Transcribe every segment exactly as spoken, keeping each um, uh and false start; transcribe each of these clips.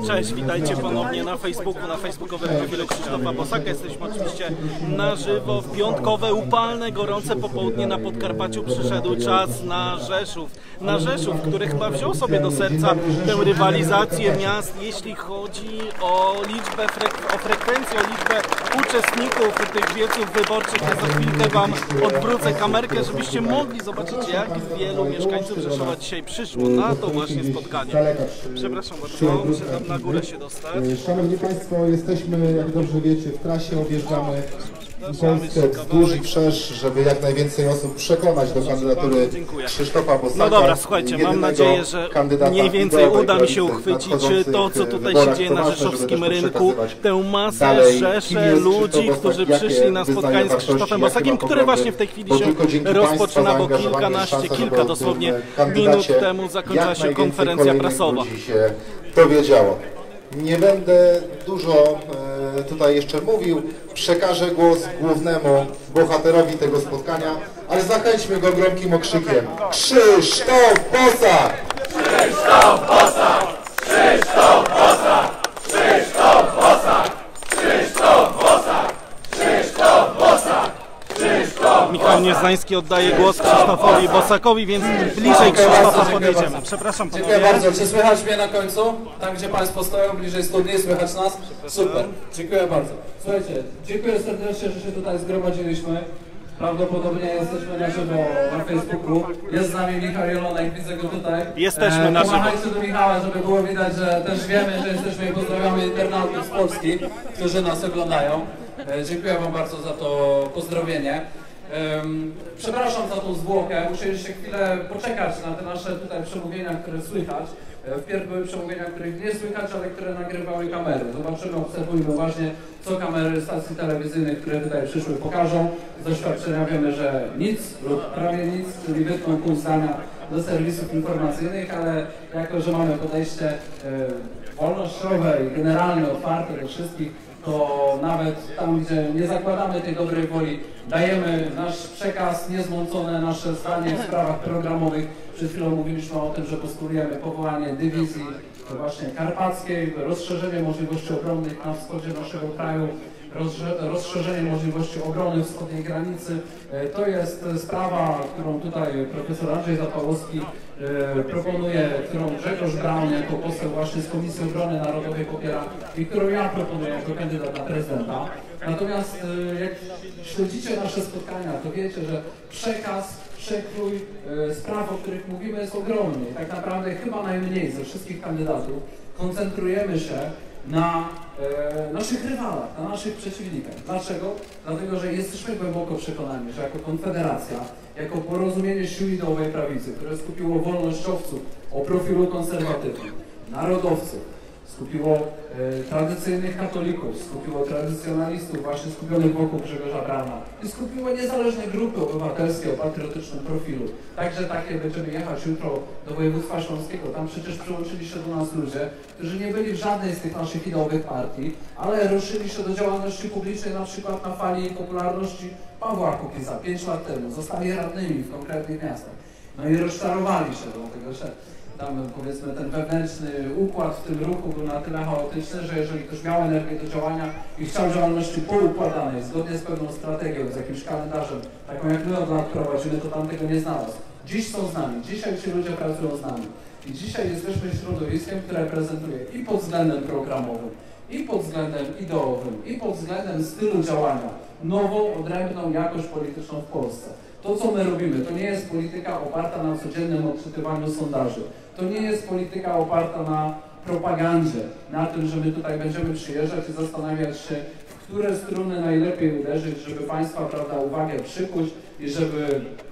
Cześć, witajcie ponownie na Facebooku, na facebookowym profilu Krzysztofa Bosaka. Jesteśmy oczywiście na żywo w piątkowe, upalne, gorące popołudnie na Podkarpaciu. Przyszedł czas na Rzeszów. Na Rzeszów, który chyba wziął sobie do serca tę rywalizację miast, jeśli chodzi o liczbę, frek o frekwencję, o liczbę uczestników tych wieców wyborczych. Ja za chwilkę Wam odwrócę kamerkę, żebyście mogli zobaczyć, jak wielu mieszkańców Rzeszowa dzisiaj przyszło na to właśnie spotkanie. Przepraszam bardzo, muszę tam na górę się dostać. Szanowni Państwo, jesteśmy, jak dobrze wiecie, w trasie, objeżdżamy Polskę wzdłuż i wszerz, żeby jak najwięcej osób przekonać do kandydatury Krzysztofa Bosaka. No dobra, słuchajcie, mam nadzieję, że mniej więcej uda mi się uchwycić to, co tutaj się dzieje na rzeszowskim rynku, tę masę, rzeszę ludzi, którzy przyszli na spotkanie z Krzysztofem Bosakiem, które właśnie w tej chwili się rozpoczyna, bo kilkanaście, kilka dosłownie minut temu zakończyła się konferencja prasowa. Dowiedziało. Nie będę dużo e, tutaj jeszcze mówił, przekażę głos głównemu bohaterowi tego spotkania, ale zachęćmy go gromkim okrzykiem. Krzysztof Bosak! Krzysztof Bosak! Krzysztof Bosak! Krzysztof Bosak! Krzysztof Bosak! Krzysztof Bosak! Krzysztof! Michał Nieznański oddaje głos Krzysztofowi Bosakowi, więc bliżej Krzysztofa podjedziemy. Przepraszam panowie. Dziękuję bardzo. Czy słychać mnie na końcu? Tam, gdzie Państwo stoją, bliżej studni, słychać nas? Super. Dziękuję bardzo. Słuchajcie, dziękuję serdecznie, że się tutaj zgromadziliśmy. Prawdopodobnie jesteśmy na żywo na Facebooku. Jest z nami Michał Jelonek, widzę go tutaj. Jesteśmy na żywo. Pomachajcie do Michała, żeby było widać, że też wiemy, że jesteśmy i pozdrawiamy internautów z Polski, którzy nas oglądają. E, dziękuję Wam bardzo za to pozdrowienie. Um, przepraszam za tą zwłokę, muszę jeszcze chwilę poczekać na te nasze tutaj przemówienia, które słychać. Wpierw były przemówienia, których nie słychać, ale które nagrywały kamery. Zobaczymy, obserwujmy uważnie, co kamery stacji telewizyjnych, które tutaj przyszły, pokażą. Z doświadczenia wiemy, że nic lub prawie nic, czyli wytną pół zdania do serwisów informacyjnych, ale jako, że mamy podejście e, wolnościowe i generalnie otwarte do wszystkich, to nawet tam, gdzie nie zakładamy tej dobrej woli, dajemy nasz przekaz, niezmącone nasze zdanie w sprawach programowych. Przed chwilą mówiliśmy o tym, że postulujemy powołanie dywizji właśnie karpackiej, rozszerzenie możliwości obronnych na wschodzie naszego kraju, rozszerzenie możliwości obrony wschodniej granicy. To jest sprawa, którą tutaj profesor Andrzej Zapałowski proponuje, którą Grzegorz Braun jako poseł właśnie z Komisji Obrony Narodowej popiera i którą ja proponuję jako kandydat na prezydenta. Natomiast jak śledzicie nasze spotkania, to wiecie, że przekaz, przekrój spraw, o których mówimy, jest ogromny. Tak naprawdę chyba najmniej ze wszystkich kandydatów koncentrujemy się na e, naszych rywalach, na naszych przeciwnikach. Dlaczego? Dlatego, że jesteśmy głęboko przekonani, że jako Konfederacja, jako porozumienie sił ideowej prawicy, które skupiło wolnościowców o profilu konserwatywnym, narodowców, skupiło e, tradycyjnych katolików, skupiło tradycjonalistów właśnie skupionych wokół Grzegorza Brauna i skupiło niezależne grupy obywatelskie o patriotycznym profilu. Także takie będziemy jechać jutro do województwa śląskiego. Tam przecież przyłączyli się do nas ludzie, którzy nie byli w żadnej z tych naszych ideowych partii, ale ruszyli się do działalności publicznej na przykład na fali popularności Pawła Kukiza pięć lat temu. Zostali radnymi w konkretnych miastach. No i rozczarowali się, dlatego że tam powiedzmy ten wewnętrzny układ w tym ruchu był na tyle chaotyczny, że jeżeli ktoś miał energię do działania i chciał działalności poukładanej, zgodnie z pewną strategią, z jakimś kalendarzem, taką jak my od lat prowadzimy, to tam tego nie znalazł. Dziś są z nami, dzisiaj ci ludzie pracują z nami. I dzisiaj jesteśmy środowiskiem, które reprezentuje i pod względem programowym, i pod względem ideowym, i pod względem stylu działania nową, odrębną jakość polityczną w Polsce. To, co my robimy, to nie jest polityka oparta na codziennym odczytywaniu sondaży. To nie jest polityka oparta na propagandzie, na tym, że my tutaj będziemy przyjeżdżać i zastanawiać się, w które struny najlepiej uderzyć, żeby Państwa, prawda, uwagę przykuć i żeby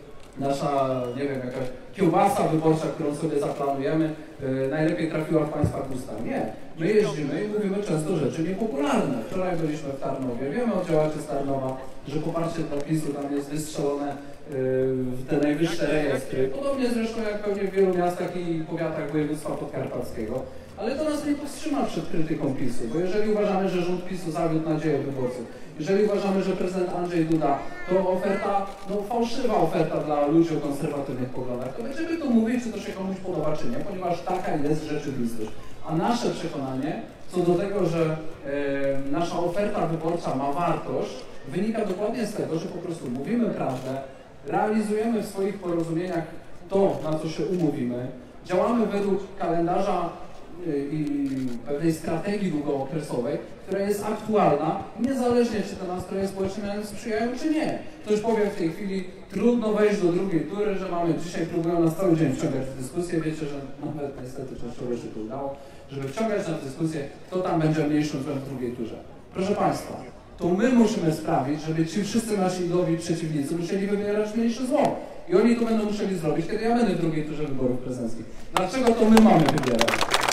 nasza, nie wiem, jakaś kiełbasa wyborcza, którą sobie zaplanujemy, yy, najlepiej trafiła w Państwa usta. Nie. My jeździmy i mówimy często rzeczy niepopularne. Wczoraj byliśmy w Tarnowie. Wiemy od działaczy z Tarnowa, że poparcie dla PiS-u tam jest wystrzelone yy, w te najwyższe rejestry. Podobnie zresztą jak pewnie w wielu miastach i powiatach województwa podkarpackiego. Ale to nas nie powstrzyma przed krytyką PiS-u, bo jeżeli uważamy, że rząd PiS-u zawiódł nadzieję wyborców, jeżeli uważamy, że prezydent Andrzej Duda to oferta, no fałszywa oferta dla ludzi o konserwatywnych poglądach, to będziemy to mówić, czy to się komuś podoba, czy nie, ponieważ taka jest rzeczywistość. A nasze przekonanie co do tego, że e, nasza oferta wyborcza ma wartość, wynika dokładnie z tego, że po prostu mówimy prawdę, realizujemy w swoich porozumieniach to, na co się umówimy, działamy według kalendarza i pewnej strategii długookresowej, która jest aktualna, niezależnie czy te nastroje społeczne nam sprzyjają, czy nie. Ktoś powie w tej chwili, trudno wejść do drugiej tury, że mamy dzisiaj, próbują nas cały dzień wciągać w dyskusję, wiecie, że nawet niestety częściowo się to udało, żeby wciągać na dyskusję, kto tam będzie mniejszym złem w drugiej turze. Proszę Państwa, to my musimy sprawić, żeby ci wszyscy nasi ideowi przeciwnicy musieli wybierać mniejsze zło. I oni to będą musieli zrobić, kiedy ja będę w drugiej turze wyborów prezydenckich. Dlaczego to my mamy wybierać?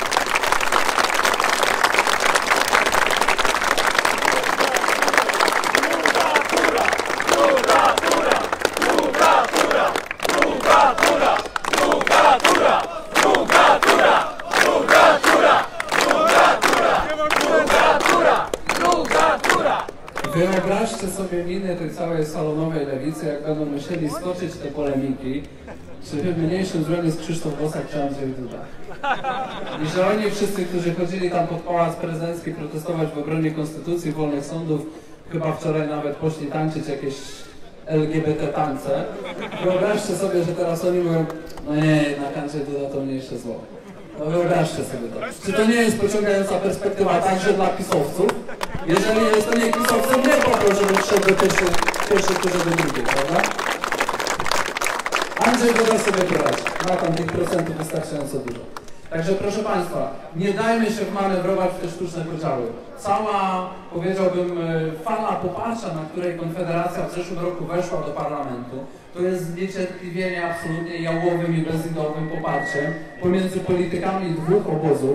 Wyobraźcie sobie miny tej całej salonowej lewicy, jak będą musieli skoczyć te polemiki, czy mniejszym złem jest Krzysztof Bosak czy Andrzej Duda. I że oni wszyscy, którzy chodzili tam pod Pałac Prezydencki protestować w obronie konstytucji, wolnych sądów, chyba wczoraj nawet poszli tańczyć jakieś L G B T tańce. Wyobraźcie sobie, że teraz oni mówią, no nie, jednak Andrzej Duda to mniejsze zło. No wyobraźcie sobie to. Czy to nie jest pociągająca perspektywa także dla pisowców? Jeżeli jest to nie pisowcem, nie po to, żeby wszedł do pierwszej, pierwszej turze do drugiej, prawda? Andrzej Duda sobie poradzi. Ma tam tych procentów wystarczająco dużo. Także proszę Państwa, nie dajmy się wmanewrować w te sztuczne podziały. Cała, powiedziałbym, fala poparcia, na której Konfederacja w zeszłym roku weszła do parlamentu, to jest zniecierpliwienie absolutnie jałowym i bezideowym poparciem pomiędzy politykami dwóch obozów,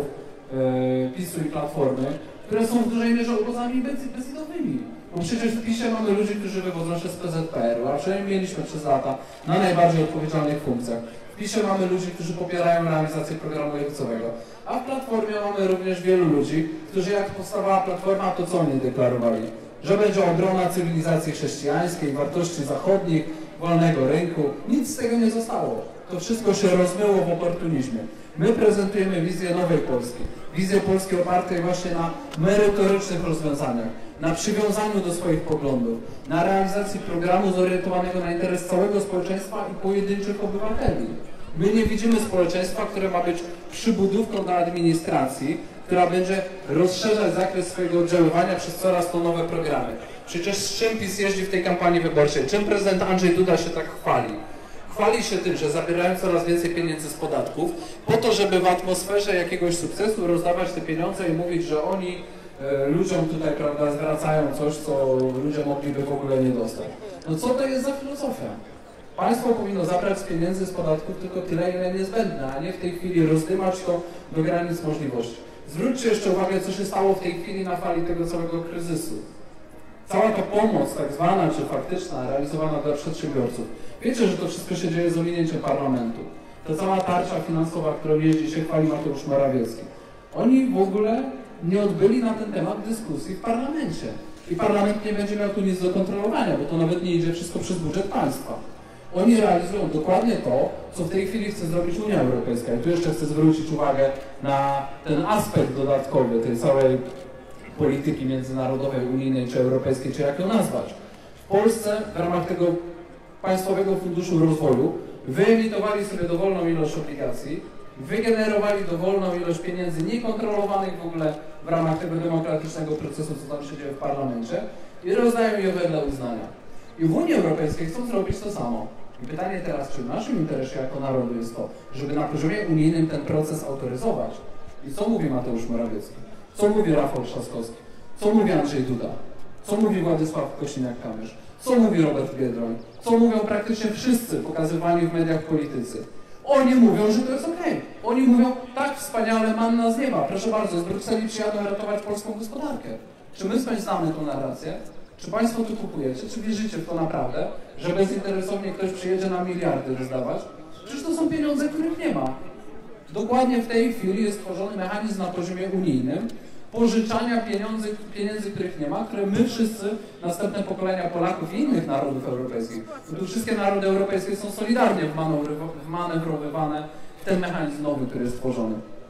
yy, PiSu i Platformy, które są w dużej mierze obozami bezidowymi. Bo przecież w PiSie mamy ludzi, którzy wywodzą się z P Z P R u, a przynajmniej mieliśmy przez lata na najbardziej odpowiedzialnych funkcjach. W PiSie mamy ludzi, którzy popierają realizację programu lewicowego, a w Platformie mamy również wielu ludzi, którzy jak powstawała Platforma, to co oni deklarowali? Że będzie obrona cywilizacji chrześcijańskiej, wartości zachodnich, wolnego rynku. Nic z tego nie zostało. To wszystko się rozmyło w oportunizmie. My prezentujemy wizję nowej Polski. Wizję Polski opartej właśnie na merytorycznych rozwiązaniach, na przywiązaniu do swoich poglądów, na realizacji programu zorientowanego na interes całego społeczeństwa i pojedynczych obywateli. My nie widzimy społeczeństwa, które ma być przybudówką do administracji, która będzie rozszerzać zakres swojego oddziaływania przez coraz to nowe programy. Przecież z czym PiS jeździ w tej kampanii wyborczej? Czym prezydent Andrzej Duda się tak chwali? Chwali się tym, że zabierają coraz więcej pieniędzy z podatków, po to, żeby w atmosferze jakiegoś sukcesu rozdawać te pieniądze i mówić, że oni e, ludziom tutaj, prawda, zwracają coś, co ludzie mogliby w ogóle nie dostać. No co to jest za filozofia? Państwo powinno zabrać z pieniędzy z podatków tylko tyle, ile niezbędne, a nie w tej chwili rozdymać to do granic możliwości. Zwróćcie jeszcze uwagę, co się stało w tej chwili na fali tego całego kryzysu. Cała ta pomoc, tak zwana czy faktyczna, realizowana dla przedsiębiorców. Wiecie, że to wszystko się dzieje z ominięciem parlamentu. Ta cała tarcza finansowa, którą jeździ się chwali Mateusz Morawiecki. Oni w ogóle nie odbyli na ten temat dyskusji w parlamencie. I parlament nie będzie miał tu nic do kontrolowania, bo to nawet nie idzie wszystko przez budżet państwa. Oni realizują dokładnie to, co w tej chwili chce zrobić Unia Europejska. I tu jeszcze chcę zwrócić uwagę na ten aspekt dodatkowy tej całej polityki międzynarodowej, unijnej czy europejskiej, czy jak ją nazwać. W Polsce w ramach tego Państwowego Funduszu Rozwoju wyemitowali sobie dowolną ilość obligacji, wygenerowali dowolną ilość pieniędzy niekontrolowanych w ogóle w ramach tego demokratycznego procesu, co tam się dzieje w parlamencie i rozdają je wedle uznania. I w Unii Europejskiej chcą zrobić to samo. I pytanie teraz, czy w naszym interesie jako narodu jest to, żeby na poziomie unijnym ten proces autoryzować? I co mówi Mateusz Morawiecki? Co mówi Rafał Trzaskowski? Co mówi Andrzej Duda? Co mówi Władysław Kosiniak-Kamysz? Co mówi Robert Biedroń? Co mówią praktycznie wszyscy pokazywani w mediach politycy? Oni mówią, że to jest okej. Okay. Oni mówią, tak wspaniale, manna z nieba. Proszę bardzo, z Brukseli przyjadą ratować polską gospodarkę. Czy my znamy tą narrację? Czy Państwo tu kupujecie? Czy wierzycie w to naprawdę, że bezinteresownie ktoś przyjedzie na miliardy rozdawać? Przecież to są pieniądze, których nie ma. Dokładnie w tej chwili jest tworzony mechanizm na poziomie unijnym pożyczania pieniędzy, pieniędzy, których nie ma, które my wszyscy, następne pokolenia Polaków i innych narodów europejskich, bo tu wszystkie narody europejskie są solidarnie wmanewrowywane w ten mechanizm nowy, który jest tworzony.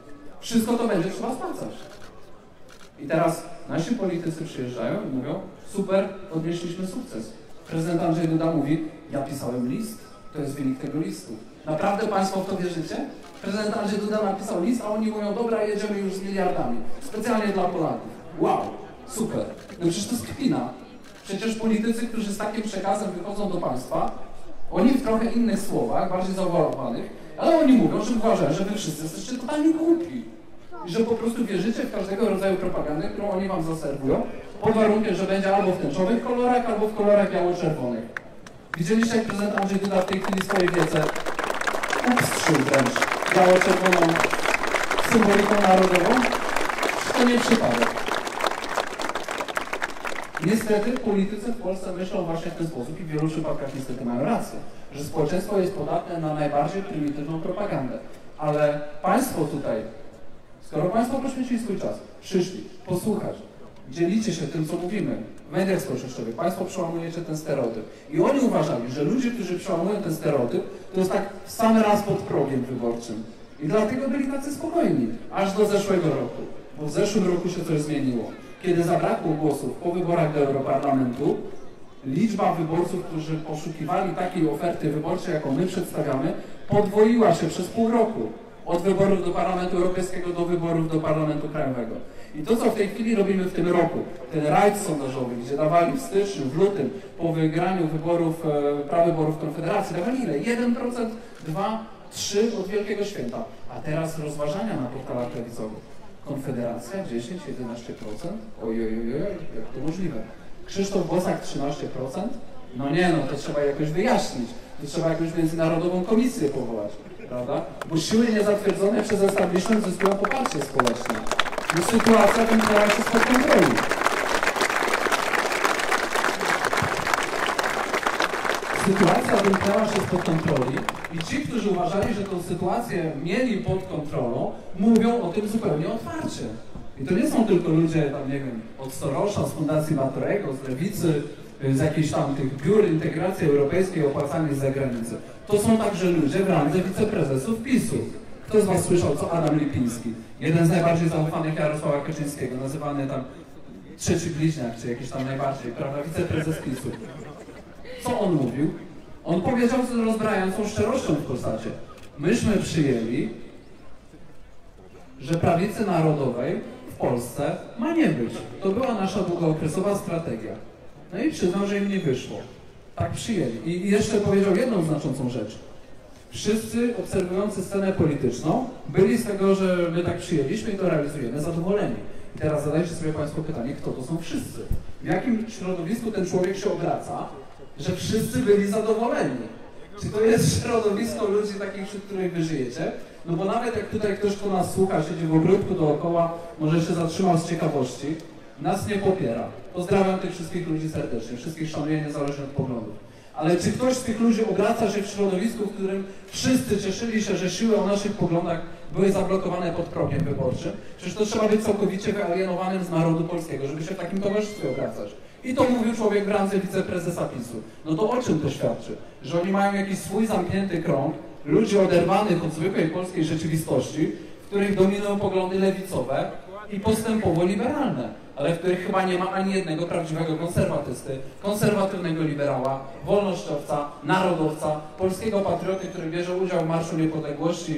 Wszystko to będzie trzeba spłacać. I teraz nasi politycy przyjeżdżają i mówią, super, odnieśliśmy sukces. Prezydent Andrzej Duda mówi, ja pisałem list, to jest wynik tego listu. Naprawdę Państwo w to wierzycie? Prezydent Andrzej Duda napisał list, a oni mówią, dobra, jedziemy już z miliardami. Specjalnie dla Polaków. Wow, super. No przecież to jest kpina. Przecież politycy, którzy z takim przekazem wychodzą do państwa, oni w trochę innych słowach, bardziej zawołanych, ale oni mówią, że uważają, że wy wszyscy jesteście totalnie głupi. I że po prostu wierzycie w każdego rodzaju propagandę, którą oni wam zaserwują, pod warunkiem, że będzie albo w tęczowych kolorach, albo w kolorach biało-czerwonych. Widzieliście, jak prezydent Andrzej Duda w tej chwili swojej wiece upstrzył wręcz biało-czerwoną symboliką narodową? To nie przypadek. Niestety politycy w Polsce myślą właśnie w ten sposób i w wielu przypadkach niestety mają rację, że społeczeństwo jest podatne na najbardziej prymitywną propagandę. Ale Państwo tutaj, skoro Państwo poświęcili swój czas, przyszli posłuchać, dzielicie się tym, co mówimy w mediach społecznościowych, Państwo przełamujecie ten stereotyp. I oni uważali, że ludzie, którzy przełamują ten stereotyp, to jest tak w sam raz pod progiem wyborczym. I dlatego byli tacy spokojni, aż do zeszłego roku. Bo w zeszłym roku się coś zmieniło. Kiedy zabrakło głosów po wyborach do Europarlamentu, liczba wyborców, którzy poszukiwali takiej oferty wyborczej, jaką my przedstawiamy, podwoiła się przez pół roku. Od wyborów do Parlamentu Europejskiego do wyborów do Parlamentu Krajowego. I to, co w tej chwili robimy w tym roku, ten rajd sondażowy, gdzie dawali w styczniu, w lutym, po wygraniu wyborów, e, prawyborów Konfederacji, dawali ile? jeden procent, dwa procent, trzy procent od Wielkiego Święta. A teraz rozważania na portalach lewicowych. Konfederacja dziesięć do jedenastu procent? Ojojojoj, jak to możliwe? Krzysztof Bosak trzynaście procent? No nie, no to trzeba jakoś wyjaśnić. To trzeba jakąś międzynarodową komisję powołać, prawda? Bo siły niezatwierdzone przez establishment zyskują poparcie społeczne. No sytuacja wymknęła się spod kontroli. Sytuacja wymknęła się spod kontroli i ci, którzy uważali, że tę sytuację mieli pod kontrolą, mówią o tym zupełnie otwarcie. I to nie są tylko ludzie, tam nie wiem, od Sorosza, z Fundacji Batorego, z Lewicy, z jakichś tam tych biur integracji europejskiej opłacanych z zagranicy. To są także ludzie w randze wiceprezesów PiSu. Kto z Was słyszał, co Adam Lipiński, jeden z najbardziej zaufanych Jarosława Kaczyńskiego, nazywany tam trzeci bliźniak, czy jakiś tam najbardziej, prawda, wiceprezes PiSu. Co on mówił? On powiedział z rozbrajającą szczerością w Polsacie. Myśmy przyjęli, że prawicy narodowej w Polsce ma nie być. To była nasza długookresowa strategia. No i przyznał, że im nie wyszło. Tak przyjęli. I jeszcze powiedział jedną znaczącą rzecz. Wszyscy obserwujący scenę polityczną byli z tego, że my tak przyjęliśmy i to realizujemy, zadowoleni. I teraz zadajcie sobie Państwo pytanie, kto to są wszyscy? W jakim środowisku ten człowiek się obraca, że wszyscy byli zadowoleni? Czy to jest środowisko ludzi takich, wśród których wy żyjecie? No bo nawet jak tutaj ktoś, kto nas słucha, siedzi w ogródku dookoła, może się zatrzymał z ciekawości, nas nie popiera. Pozdrawiam tych wszystkich ludzi serdecznie, wszystkich szanuję niezależnie od poglądów. Ale czy ktoś z tych ludzi obraca się w środowisku, w którym wszyscy cieszyli się, że siły o naszych poglądach były zablokowane pod progiem wyborczym? Przecież to trzeba być całkowicie wyalienowanym z narodu polskiego, żeby się w takim towarzystwie obracać. I to mówił człowiek w randze wiceprezesa PiSu. No to o czym to świadczy? Że oni mają jakiś swój zamknięty krąg ludzi oderwanych od zwykłej polskiej rzeczywistości, w których dominują poglądy lewicowe i postępowo liberalne, ale w których chyba nie ma ani jednego prawdziwego konserwatysty, konserwatywnego liberała, wolnościowca, narodowca, polskiego patrioty, który bierze udział w Marszu Niepodległości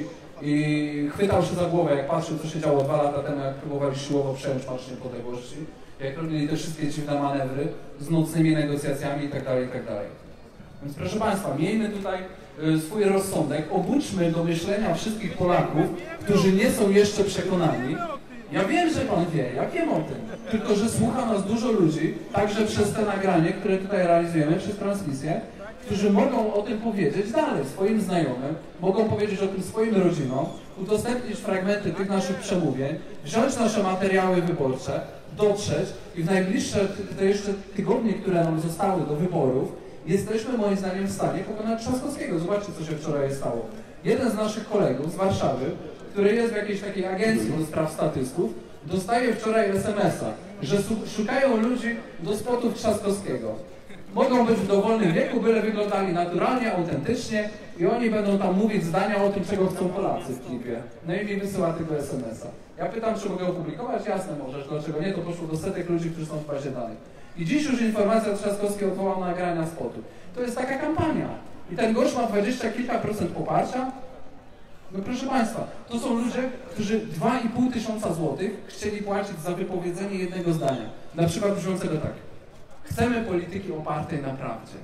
i chwytał się za głowę, jak patrzył, co się działo dwa lata temu, jak próbowali siłowo przejąć Marsz Niepodległości, jak robili te wszystkie dziwne manewry z nocnymi negocjacjami itd., itd. Więc proszę Państwa, miejmy tutaj y, swój rozsądek, obudźmy do myślenia wszystkich Polaków, którzy nie są jeszcze przekonani. Ja wiem, że Pan wie, ja wiem o tym, tylko że słucha nas dużo ludzi, także przez to nagranie, które tutaj realizujemy, przez transmisję, którzy mogą o tym powiedzieć dalej swoim znajomym, mogą powiedzieć o tym swoim rodzinom, udostępnić fragmenty tych naszych przemówień, wziąć nasze materiały wyborcze, dotrzeć i w najbliższe te jeszcze tygodnie, które nam zostały do wyborów, jesteśmy moim zdaniem w stanie pokonać Trzaskowskiego. Zobaczcie, co się wczoraj stało. Jeden z naszych kolegów z Warszawy, który jest w jakiejś takiej agencji do spraw statystów, dostaje wczoraj es em es a, że szukają ludzi do spotów Trzaskowskiego. Mogą być w dowolnym wieku, byle wyglądali naturalnie, autentycznie i oni będą tam mówić zdania o tym, czego chcą Polacy w klipie. No i mi wysyła tego es em es a. Ja pytam, czy mogę opublikować? Jasne możesz, dlaczego nie? To poszło do setek ludzi, którzy są w bazie danych. I dziś już informacja Trzaskowski odwołał nagrania spotu. To jest taka kampania. I ten gość ma dwadzieścia kilka procent poparcia. No proszę Państwa, to są ludzie, którzy dwa i pół tysiąca złotych chcieli płacić za wypowiedzenie jednego zdania. Na przykład brzmiącego tak. Chcemy polityki opartej na prawdzie.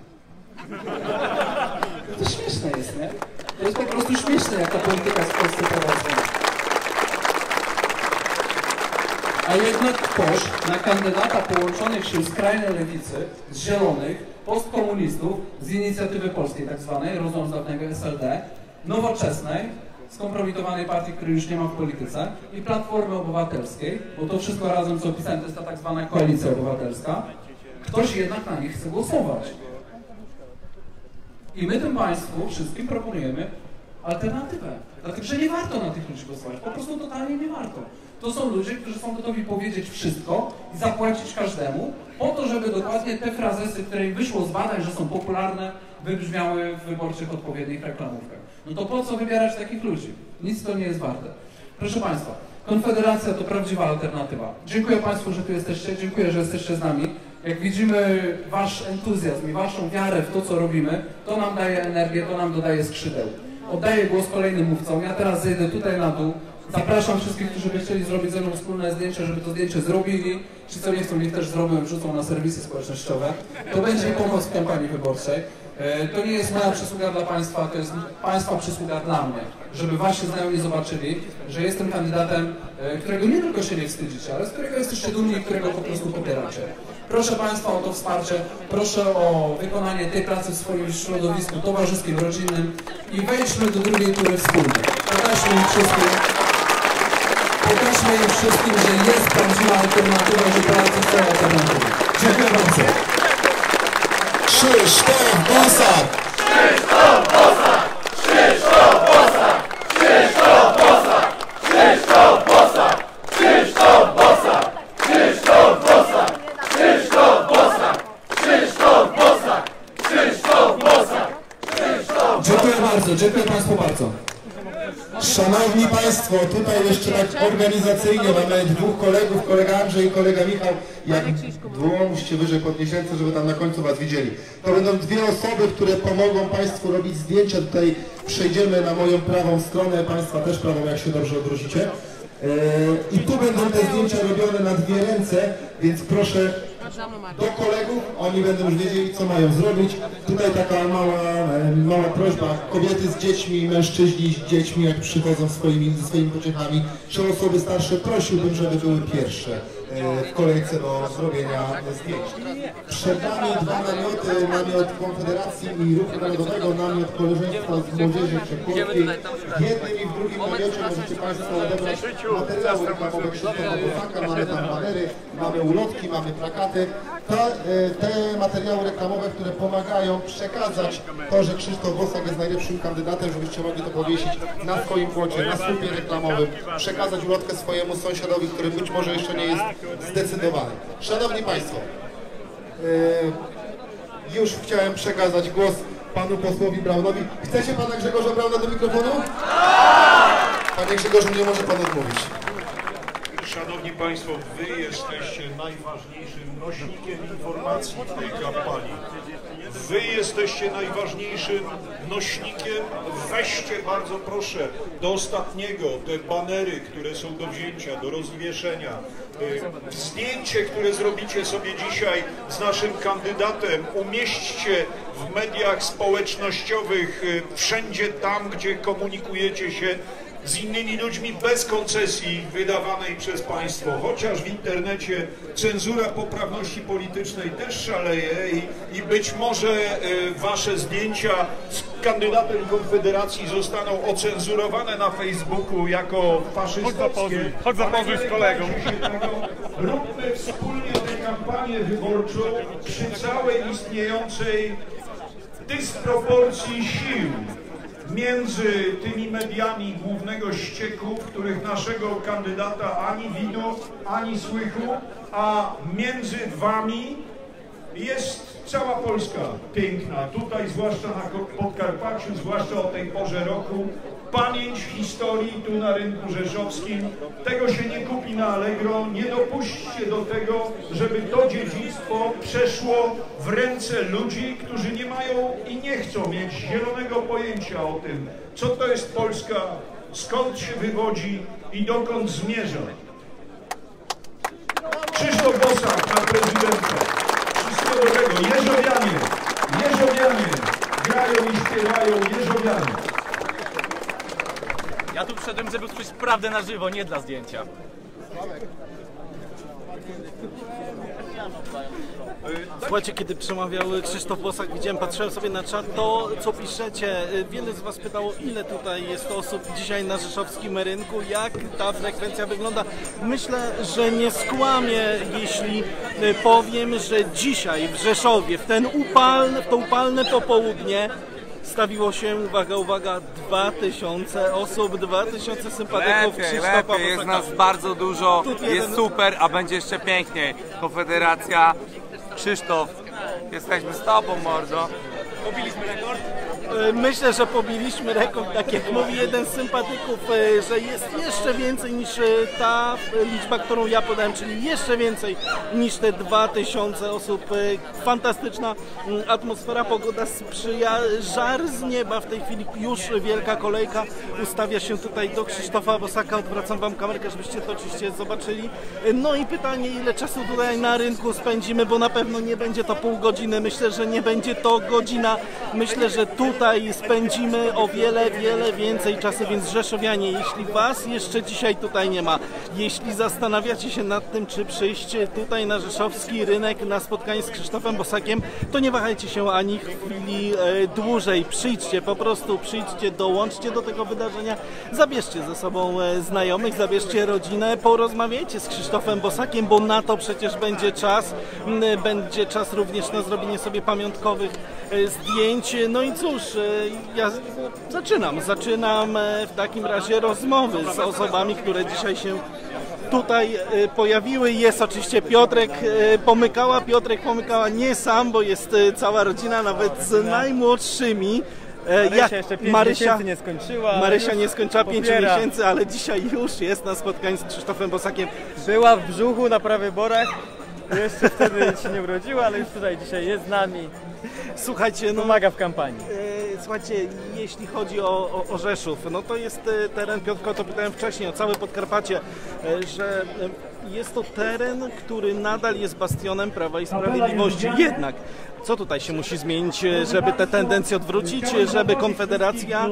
To śmieszne jest, nie? To jest po prostu śmieszne, jak ta polityka jest w Polsce prowadzona. A jednak ktoś na kandydata połączonych sił skrajnej lewicy, z zielonych, postkomunistów, z inicjatywy polskiej tak zwanej, rozum z dawnego es el de, nowoczesnej, skompromitowanej partii, której już nie ma w polityce, i Platformy Obywatelskiej, bo to wszystko razem, co opisałem, to jest ta tak zwana koalicja obywatelska, ktoś jednak na nich chce głosować. I my tym Państwu wszystkim proponujemy alternatywę. Dlatego, że nie warto na tych ludzi głosować. Po prostu totalnie nie warto. To są ludzie, którzy są gotowi powiedzieć wszystko i zapłacić każdemu po to, żeby dokładnie te frazesy, które im wyszło z badań, że są popularne, wybrzmiały w wyborczych odpowiednich reklamówkach. No to po co wybierać takich ludzi? Nic to nie jest warte. Proszę Państwa, Konfederacja to prawdziwa alternatywa. Dziękuję Państwu, że tu jesteście. Dziękuję, że jesteście z nami. Jak widzimy Wasz entuzjazm i Waszą wiarę w to, co robimy, to nam daje energię, to nam dodaje skrzydeł. Oddaję głos kolejnym mówcom. Ja teraz zejdę tutaj na dół. Zapraszam wszystkich, którzy by chcieli zrobić ze mną wspólne zdjęcie, żeby to zdjęcie zrobili. Ci, co nie chcą, niech też zrobią, wrzucą na serwisy społecznościowe. To będzie pomoc w kampanii wyborczej. To nie jest moja przysługa dla Państwa, to jest Państwa przysługa dla mnie. Żeby Wasi znajomi zobaczyli, że jestem kandydatem, którego nie tylko się nie wstydzicie, ale z którego jesteście dumni i którego po prostu popieracie. Proszę Państwa o to wsparcie, proszę o wykonanie tej pracy w swoim środowisku towarzyskim, rodzinnym i wejdźmy do drugiej tury wspólnie. Pokażmy im wszystkim, pokażmy im wszystkim, że jest prawdziwa alternatywa, że Polacy chcą alternatywy. Dziękuję bardzo. Krzysztof Bosak! Krzysztof Bosak! Krzysztof Bosak! Krzysztof Bosak! Krzysztof Bosak! Krzysztof Bosak! Krzysztof Bosak! Krzysztof Bosak! Krzysztof Bosak! Krzysztof Bosak! Krzysztof! Dziękuję bardzo, dziękuję Państwu bardzo. Szanowni Państwo, tutaj jeszcze tak organizacyjnie mamy dwóch kolegów, kolega Andrzej i kolega Michał. Jak dłońście wyżej podniesięte, żeby tam na końcu Was widzieli. To będą dwie osoby, które pomogą Państwu robić zdjęcia. Tutaj przejdziemy na moją prawą stronę, Państwa też prawą, jak się dobrze odwrócicie. I tu będą te zdjęcia robione na dwie ręce, więc proszę do kolegów, oni będą już wiedzieli, co mają zrobić. Tutaj taka mała, mała prośba, kobiety z dziećmi, mężczyźni z dziećmi, jak przychodzą swoimi, ze swoimi pociechami, czy osoby starsze, prosiłbym, żeby były pierwsze w kolejce do zrobienia zdjęć. Przed nami dwa namioty, namiot Konfederacji i Ruchu Narodowego, namiot Koleżeństwa z Młodzieży Wszechpolskiej. W jednym i w drugim namiocie możecie Państwo odebrać materiały reklamowe Krzysztofa Bosaka, mamy tam banery, mamy ulotki, mamy plakaty. Te, te materiały reklamowe, które pomagają przekazać to, że Krzysztof Bosak jest najlepszym kandydatem, żebyście mogli to powiesić na swoim płocie, na słupie reklamowym, przekazać ulotkę swojemu sąsiadowi, który być może jeszcze nie jest zdecydowany. Szanowni Państwo, yy, już chciałem przekazać głos panu posłowi Braunowi. Chcecie pana Grzegorza Brauna do mikrofonu? Panie Grzegorzu, nie może pan odmówić. Szanowni Państwo, Wy jesteście najważniejszym nośnikiem informacji w tej kampanii. Wy jesteście najważniejszym nośnikiem. Weźcie bardzo proszę do ostatniego te banery, które są do wzięcia, do rozwieszenia. Zdjęcie, które zrobicie sobie dzisiaj z naszym kandydatem, umieśćcie w mediach społecznościowych, wszędzie tam, gdzie komunikujecie się z innymi ludźmi bez koncesji wydawanej przez państwo, chociaż w internecie cenzura poprawności politycznej też szaleje i, i być może y, wasze zdjęcia z kandydatem Konfederacji zostaną ocenzurowane na Facebooku jako faszystowskie. Chodź zapozuj z kolegą. Róbmy wspólnie tę kampanię wyborczą przy całej istniejącej dysproporcji sił między tymi mediami głównego ścieku, w których naszego kandydata ani widu, ani słychu, a między wami jest Cała Polska piękna, tutaj zwłaszcza na Podkarpaciu, zwłaszcza o tej porze roku, pamięć historii tu na rynku rzeszowskim. Tego się nie kupi na Allegro. Nie dopuśćcie do tego, żeby to dziedzictwo przeszło w ręce ludzi, którzy nie mają i nie chcą mieć zielonego pojęcia o tym, co to jest Polska, skąd się wywodzi i dokąd zmierza. Krzysztof Bosak na prezydenta. Wszystko do tego. Jeżowianie, Jeżowianie grają i śpiewają Jeżowianie. Ja tu przyszedłem, żeby usłyszeć prawdę na żywo, nie dla zdjęcia. Słuchajcie, kiedy przemawiał Krzysztof Bosak, widziałem, patrzyłem sobie na czat, to co piszecie. Wiele z was pytało, ile tutaj jest osób dzisiaj na rzeszowskim rynku, jak ta frekwencja wygląda. Myślę, że nie skłamię, jeśli powiem, że dzisiaj w Rzeszowie, w, ten upalny, w to upalne popołudnie, stawiło się, uwaga, uwaga, dwa tysiące osób, dwa tysiące sympatyków lepiej, Krzysztofa lepiej, Bosaka. jest nas bardzo dużo, Tu jest jeden- super, a będzie jeszcze piękniej. Konfederacja, Krzysztof, jesteśmy z tobą, mordo. Pobiliśmy rekord? Myślę, że pobiliśmy rekord, tak jak mówi jeden z sympatyków, że jest jeszcze więcej niż ta liczba, którą ja podałem, czyli jeszcze więcej niż te dwa tysiące osób. Fantastyczna atmosfera, pogoda sprzyja, żar z nieba. W tej chwili już wielka kolejka ustawia się tutaj do Krzysztofa Bosaka. Odwracam wam kamerkę, żebyście to oczywiście zobaczyli. No i pytanie, ile czasu tutaj na rynku spędzimy, bo na pewno nie będzie to pół godziny, myślę, że nie będzie to godzina. Myślę, że tutaj spędzimy o wiele, wiele więcej czasu, więc rzeszowianie, jeśli was jeszcze dzisiaj tutaj nie ma, jeśli zastanawiacie się nad tym, czy przyjść tutaj na rzeszowski rynek na spotkanie z Krzysztofem Bosakiem, to nie wahajcie się ani chwili e, dłużej. Przyjdźcie, po prostu przyjdźcie, dołączcie do tego wydarzenia, zabierzcie ze sobą e, znajomych, zabierzcie rodzinę, porozmawiajcie z Krzysztofem Bosakiem, bo na to przecież będzie czas. M, będzie czas również na zrobienie sobie pamiątkowych e, zdjęć. No i cóż, ja zaczynam, zaczynam w takim razie rozmowy z osobami, które dzisiaj się tutaj pojawiły. Jest oczywiście Piotrek Pomykała. Piotrek Pomykała nie sam, bo jest cała rodzina, nawet z najmłodszymi. Marysia jeszcze pięć Marysia, miesięcy nie skończyła. Marysia nie skończyła pięciu popiera. miesięcy, ale dzisiaj już jest na spotkaniu z Krzysztofem Bosakiem. Była w brzuchu na prawyborach. Jeszcze wtedy się nie urodziła, ale już tutaj dzisiaj jest z nami. Słuchajcie, no, Pomaga w kampanii. E, Słuchajcie, jeśli chodzi o, o, o Rzeszów, no to jest e, teren, Piotrko, o to pytałem wcześniej, o całe Podkarpacie, e, że e, jest to teren, który nadal jest bastionem Prawa i Sprawiedliwości. Jednak, co tutaj się musi zmienić, e, żeby te tendencje odwrócić, e, żeby Konfederacja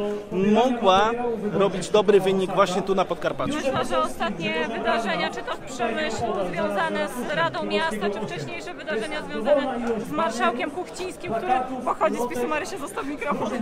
mogła robić dobry wynik właśnie tu na Podkarpaciu? Myślę, że ostatnie wydarzenia, czy to w Przemyślu związane z Radą Miasta, czy wcześniejsze wydarzenia związane z marszałkiem Kuchcińskim, który pochodzi z PiSu, Marysia, zostaw mikrofon,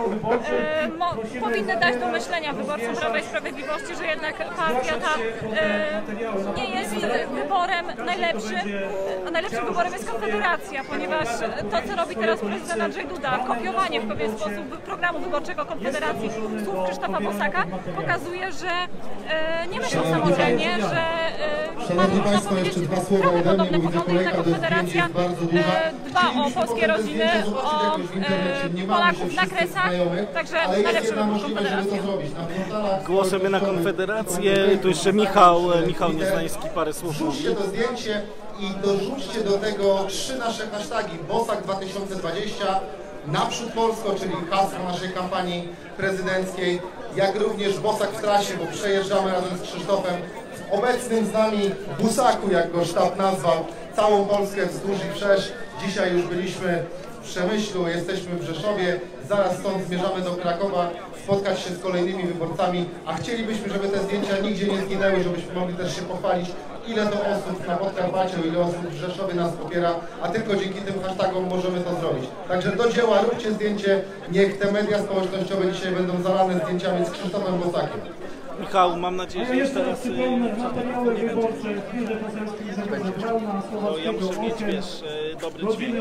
e, mo, powinny dać do myślenia wyborcom Prawa i Sprawiedliwości, że jednak partia ta e, nie jest wyborem najlepszym, a najlepszym wyborem jest Konfederacja, ponieważ to, co robi teraz prezydent Andrzej Duda, kopiowanie w pewien sposób programu wyborczego Konfederacji słów Krzysztofa Bosaka, pokazuje, że e, nie myślą samodzielnie, że e, Szanowni można Państwo, powiedzieć, jeszcze dwa słowa trochę ode mnie, podobne bo widzę poglądy, jak kolejka do zdjęć Konfederacja jest bardzo duża. e, dba o polskie rodziny, o e, Polaków na Kresach, także ale jest najlepszy jedna wybór możliwość, żeby to Konfederacja. zrobić. Na portalach Głosujemy na Konfederację. Tu jeszcze Michał, Michał Nieznański parę słów mówi. Wrzućcie to zdjęcie i dorzućcie do tego trzy nasze hasztagi Bosak dwa tysiące dwadzieścia, Naprzód Polsko, czyli hasło naszej kampanii prezydenckiej, jak również Bosak w trasie, bo przejeżdżamy razem z Krzysztofem w obecnym z nami Busaku, jak go sztab nazwał, całą Polskę wzdłuż i wszerz. Dzisiaj już byliśmy w Przemyślu, jesteśmy w Rzeszowie, zaraz stąd zmierzamy do Krakowa, spotkać się z kolejnymi wyborcami, a chcielibyśmy, żeby te zdjęcia nigdzie nie zginęły, żebyśmy mogli też się pochwalić, ile to osób na Podkarpaciu, ile osób w Rzeszowie nas popiera, a tylko dzięki tym hashtagom możemy to zrobić. Także do dzieła, róbcie zdjęcie, niech te media społecznościowe dzisiaj będą zalane zdjęciami z Krzysztofem Bosakiem. Michał, mam nadzieję, że jeszcze raz... No, ja muszę mieć, wiesz, dobry dźwięk.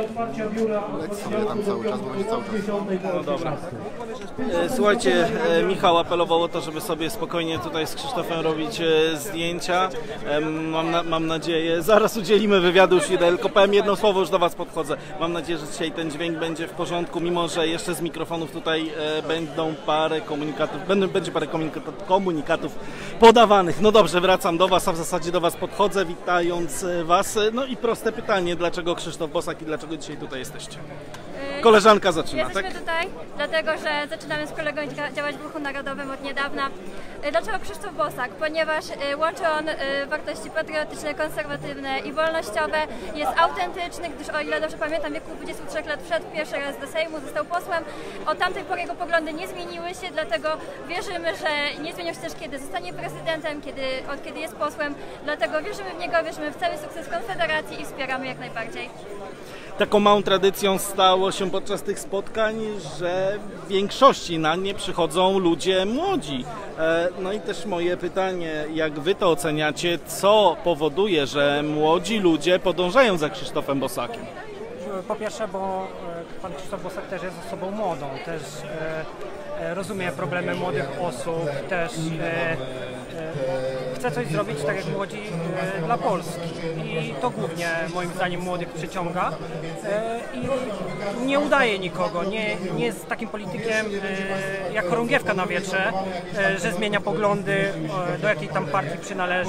Tam cały czas, bo będzie cały czas. No dobra. Słuchajcie, Michał apelował o to, żeby sobie spokojnie tutaj z Krzysztofem robić zdjęcia. Mam, na, mam nadzieję, zaraz udzielimy wywiadu, już idę, tylko powiem jedno słowo, już do Was podchodzę. Mam nadzieję, że dzisiaj ten dźwięk będzie w porządku, mimo że jeszcze z mikrofonów tutaj będą parę komunikatów, będą, będzie parę komunikatów, komunikatów podawanych. No dobrze, wracam do Was, a w zasadzie do Was podchodzę, witając Was. No i proste pytanie, dlaczego Krzysztof Bosak i dlaczego dzisiaj tutaj jesteście? Koleżanka zaczyna, Jesteśmy tak? tutaj, dlatego że zaczynamy z kolegą działać w Ruchu Narodowym od niedawna. Dlaczego Krzysztof Bosak? Ponieważ łączy on wartości patriotyczne, konserwatywne i wolnościowe. Jest autentyczny, gdyż o ile dobrze pamiętam, w wieku dwudziestu trzech lat wszedł pierwszy raz do Sejmu, został posłem. Od tamtej pory jego poglądy nie zmieniły się, dlatego wierzymy, że nie zmienią się też, kiedy zostanie prezydentem, kiedy, od kiedy jest posłem. Dlatego wierzymy w niego, wierzymy w cały sukces Konfederacji i wspieramy jak najbardziej. Taką małą tradycją stało się podczas tych spotkań, że w większości na nie przychodzą ludzie młodzi. No i też moje pytanie, jak Wy to oceniacie, co powoduje, że młodzi ludzie podążają za Krzysztofem Bosakiem? Po pierwsze, bo pan Krzysztof Bosak też jest osobą młodą, też e, rozumie problemy młodych osób, też e, e, chce coś zrobić tak jak młodzi e, dla Polski i to głównie moim zdaniem młodych przyciąga e, i nie udaje nikogo, nie, nie jest takim politykiem e, jak chorągiewka na wietrze, e, że zmienia poglądy, e, do jakiej tam partii przynależy.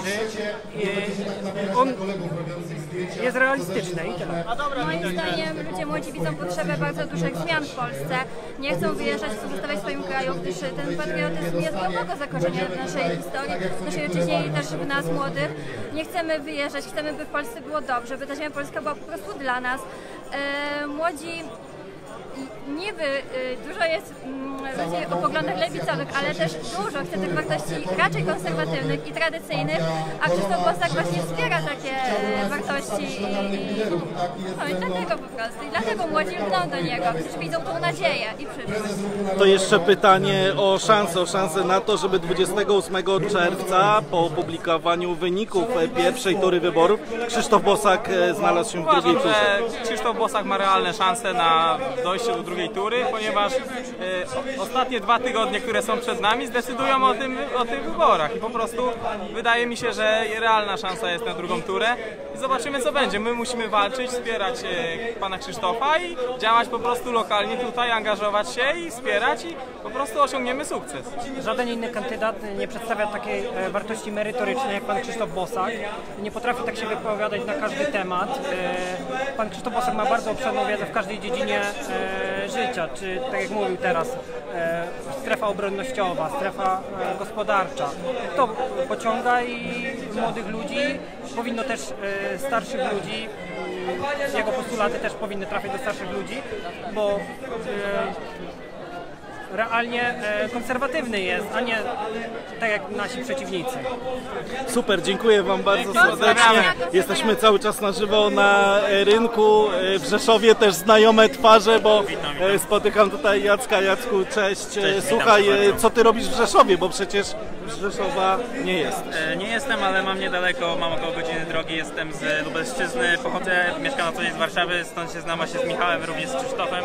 E, on jest realistyczny i tyle. Moim zdaniem ludzie młodzi widzą potrzebę bardzo dużych zmian w Polsce. Nie chcą wyjeżdżać, chcą zostawać w swoim kraju, gdyż ten patriotyzm jest głęboko zakorzeniony w naszej historii, w naszej ojczyźnie i też w nas młodych. Nie chcemy wyjeżdżać, chcemy, by w Polsce było dobrze, by ta ziemia polska była po prostu dla nas. E, młodzi niby dużo jest ludzi o poglądach lewicowych, ale też dużo chce tych wartości raczej konserwatywnych i tradycyjnych, a Krzysztof Bosak właśnie wspiera takie wartości i, i, no, i dlatego po prostu. I dlatego młodzi idą do niego, przecież widzą tą nadzieję i przyszłość. To jeszcze pytanie o szansę, o szansę na to, żeby dwudziestego ósmego czerwca po opublikowaniu wyników pierwszej tury wyborów Krzysztof Bosak znalazł się w drugiej turze. Uważam, że Krzysztof Bosak ma realne szanse na dojście do drugiej tury, ponieważ e, ostatnie dwa tygodnie, które są przed nami, zdecydują o, tym, o tych wyborach i po prostu wydaje mi się, że realna szansa jest na drugą turę i zobaczymy, co będzie. My musimy walczyć, wspierać e, pana Krzysztofa i działać po prostu lokalnie tutaj, angażować się i wspierać i po prostu osiągniemy sukces. Żaden inny kandydat nie przedstawia takiej e, wartości merytorycznej jak pan Krzysztof Bosak. Nie potrafi tak się wypowiadać na każdy temat. E, pan Krzysztof Bosak ma bardzo obszerną wiedzę w każdej dziedzinie e, życia, czy tak jak mówił teraz, e, strefa obronnościowa, strefa e, gospodarcza. To pociąga i młodych ludzi, powinno też e, starszych ludzi, e, jego postulaty też powinny trafiać do starszych ludzi, bo e, realnie e, konserwatywny jest, a nie tak jak nasi przeciwnicy. Super, dziękuję Wam bardzo serdecznie. Jesteśmy cały czas na żywo na rynku w Rzeszowie, też znajome twarze, bo spotykam tutaj Jacka. Jacku, cześć. cześć Słuchaj, co Ty robisz w Rzeszowie, bo przecież z Rzeszowa nie jest. Nie jestem, ale mam niedaleko, mam około godziny drogi, jestem z Lubelszczyzny, pochodzę, mieszkam na co dzień z Warszawy, stąd się znamy się z Michałem, również z Krzysztofem.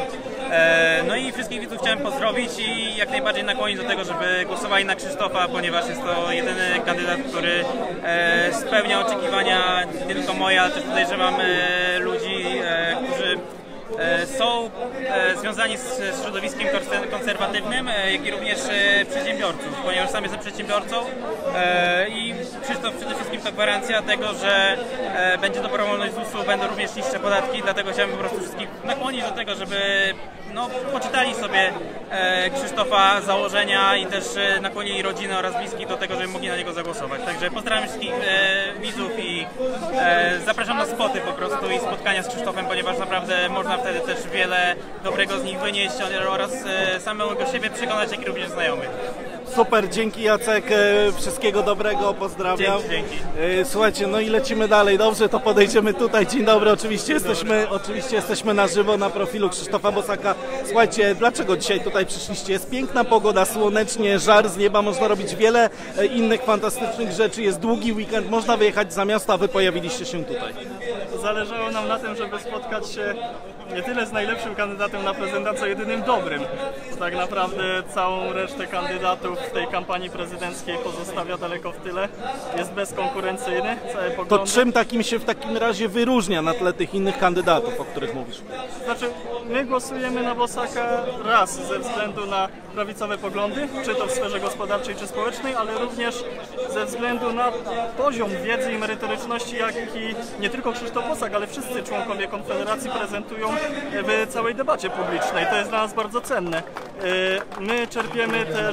No i wszystkich widzów chciałem pozdrowić i jak najbardziej nakłonić do tego, żeby głosowali na Krzysztofa, ponieważ jest to jedyny kandydat, który e, spełnia oczekiwania nie tylko moje, ale też podejrzewam e, ludzi, e, którzy e, są e, związani z, z środowiskiem konserwatywnym, e, jak i również e, przedsiębiorców, ponieważ sam jestem przedsiębiorcą e, i Krzysztof przede wszystkim to gwarancja tego, że e, będzie dobrowolność z U S u, będą również niższe podatki, dlatego chciałbym po prostu wszystkich nakłonić do tego, żeby no, poczytali sobie e, Krzysztofa założenia i też e, nakłonili rodzinę oraz bliskich do tego, żeby mogli na niego zagłosować. Także pozdrawiam wszystkich e, widzów i e, zapraszam na spoty po prostu i spotkania z Krzysztofem, ponieważ naprawdę można wtedy też wiele dobrego z nich wynieść oraz e, samego siebie przekonać, jak i również znajomych. Super, dzięki Jacek, wszystkiego dobrego, pozdrawiam. Dzięki, dzięki. Słuchajcie, no i lecimy dalej, dobrze, to podejdziemy tutaj. Dzień dobry, oczywiście jesteśmy, oczywiście jesteśmy na żywo na profilu Krzysztofa Bosaka. Słuchajcie, dlaczego dzisiaj tutaj przyszliście? Jest piękna pogoda, słonecznie, żar z nieba, można robić wiele innych fantastycznych rzeczy, jest długi weekend, można wyjechać za miasto, a wy pojawiliście się tutaj. Zależało nam na tym, żeby spotkać się nie tyle z najlepszym kandydatem na prezydenta, co jedynym dobrym. Tak naprawdę całą resztę kandydatów w tej kampanii prezydenckiej pozostawia daleko w tyle. Jest bezkonkurencyjny, całe poglądy. To czym takim się w takim razie wyróżnia na tle tych innych kandydatów, o których mówisz? Znaczy, my głosujemy na Bosaka raz ze względu na prawicowe poglądy, czy to w sferze gospodarczej, czy społecznej, ale również ze względu na poziom wiedzy i merytoryczności, jaki nie tylko Krzysztof Bosak, ale wszyscy członkowie Konfederacji prezentują w całej debacie publicznej. To jest dla nas bardzo cenne. My czerpiemy też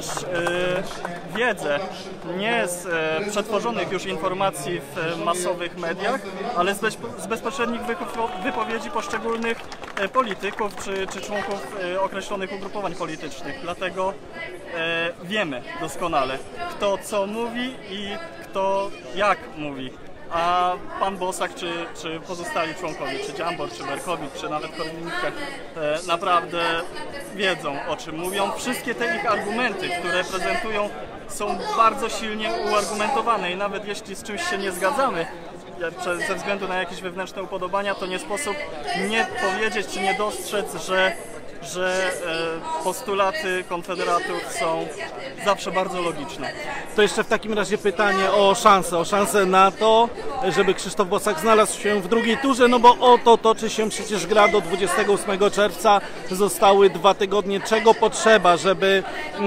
wiedzę nie z przetworzonych już informacji w masowych mediach, ale z, bez, z bezpośrednich wypowiedzi poszczególnych polityków czy, czy członków określonych ugrupowań politycznych. Dlatego wiemy doskonale, kto co mówi i kto jak mówi. A pan Bosak, czy, czy pozostali członkowie, czy Dziambor, czy Berkowicz, czy nawet Korwin-Mikke e, naprawdę wiedzą, o czym mówią. Wszystkie te ich argumenty, które prezentują, są bardzo silnie uargumentowane i nawet jeśli z czymś się nie zgadzamy, ze względu na jakieś wewnętrzne upodobania, to nie sposób nie powiedzieć, czy nie dostrzec, że że postulaty konfederatów są zawsze bardzo logiczne. To jeszcze w takim razie pytanie o szansę, o szansę na to, żeby Krzysztof Bosak znalazł się w drugiej turze, no bo o to toczy się przecież gra do dwudziestego ósmego czerwca, zostały dwa tygodnie. Czego potrzeba, żeby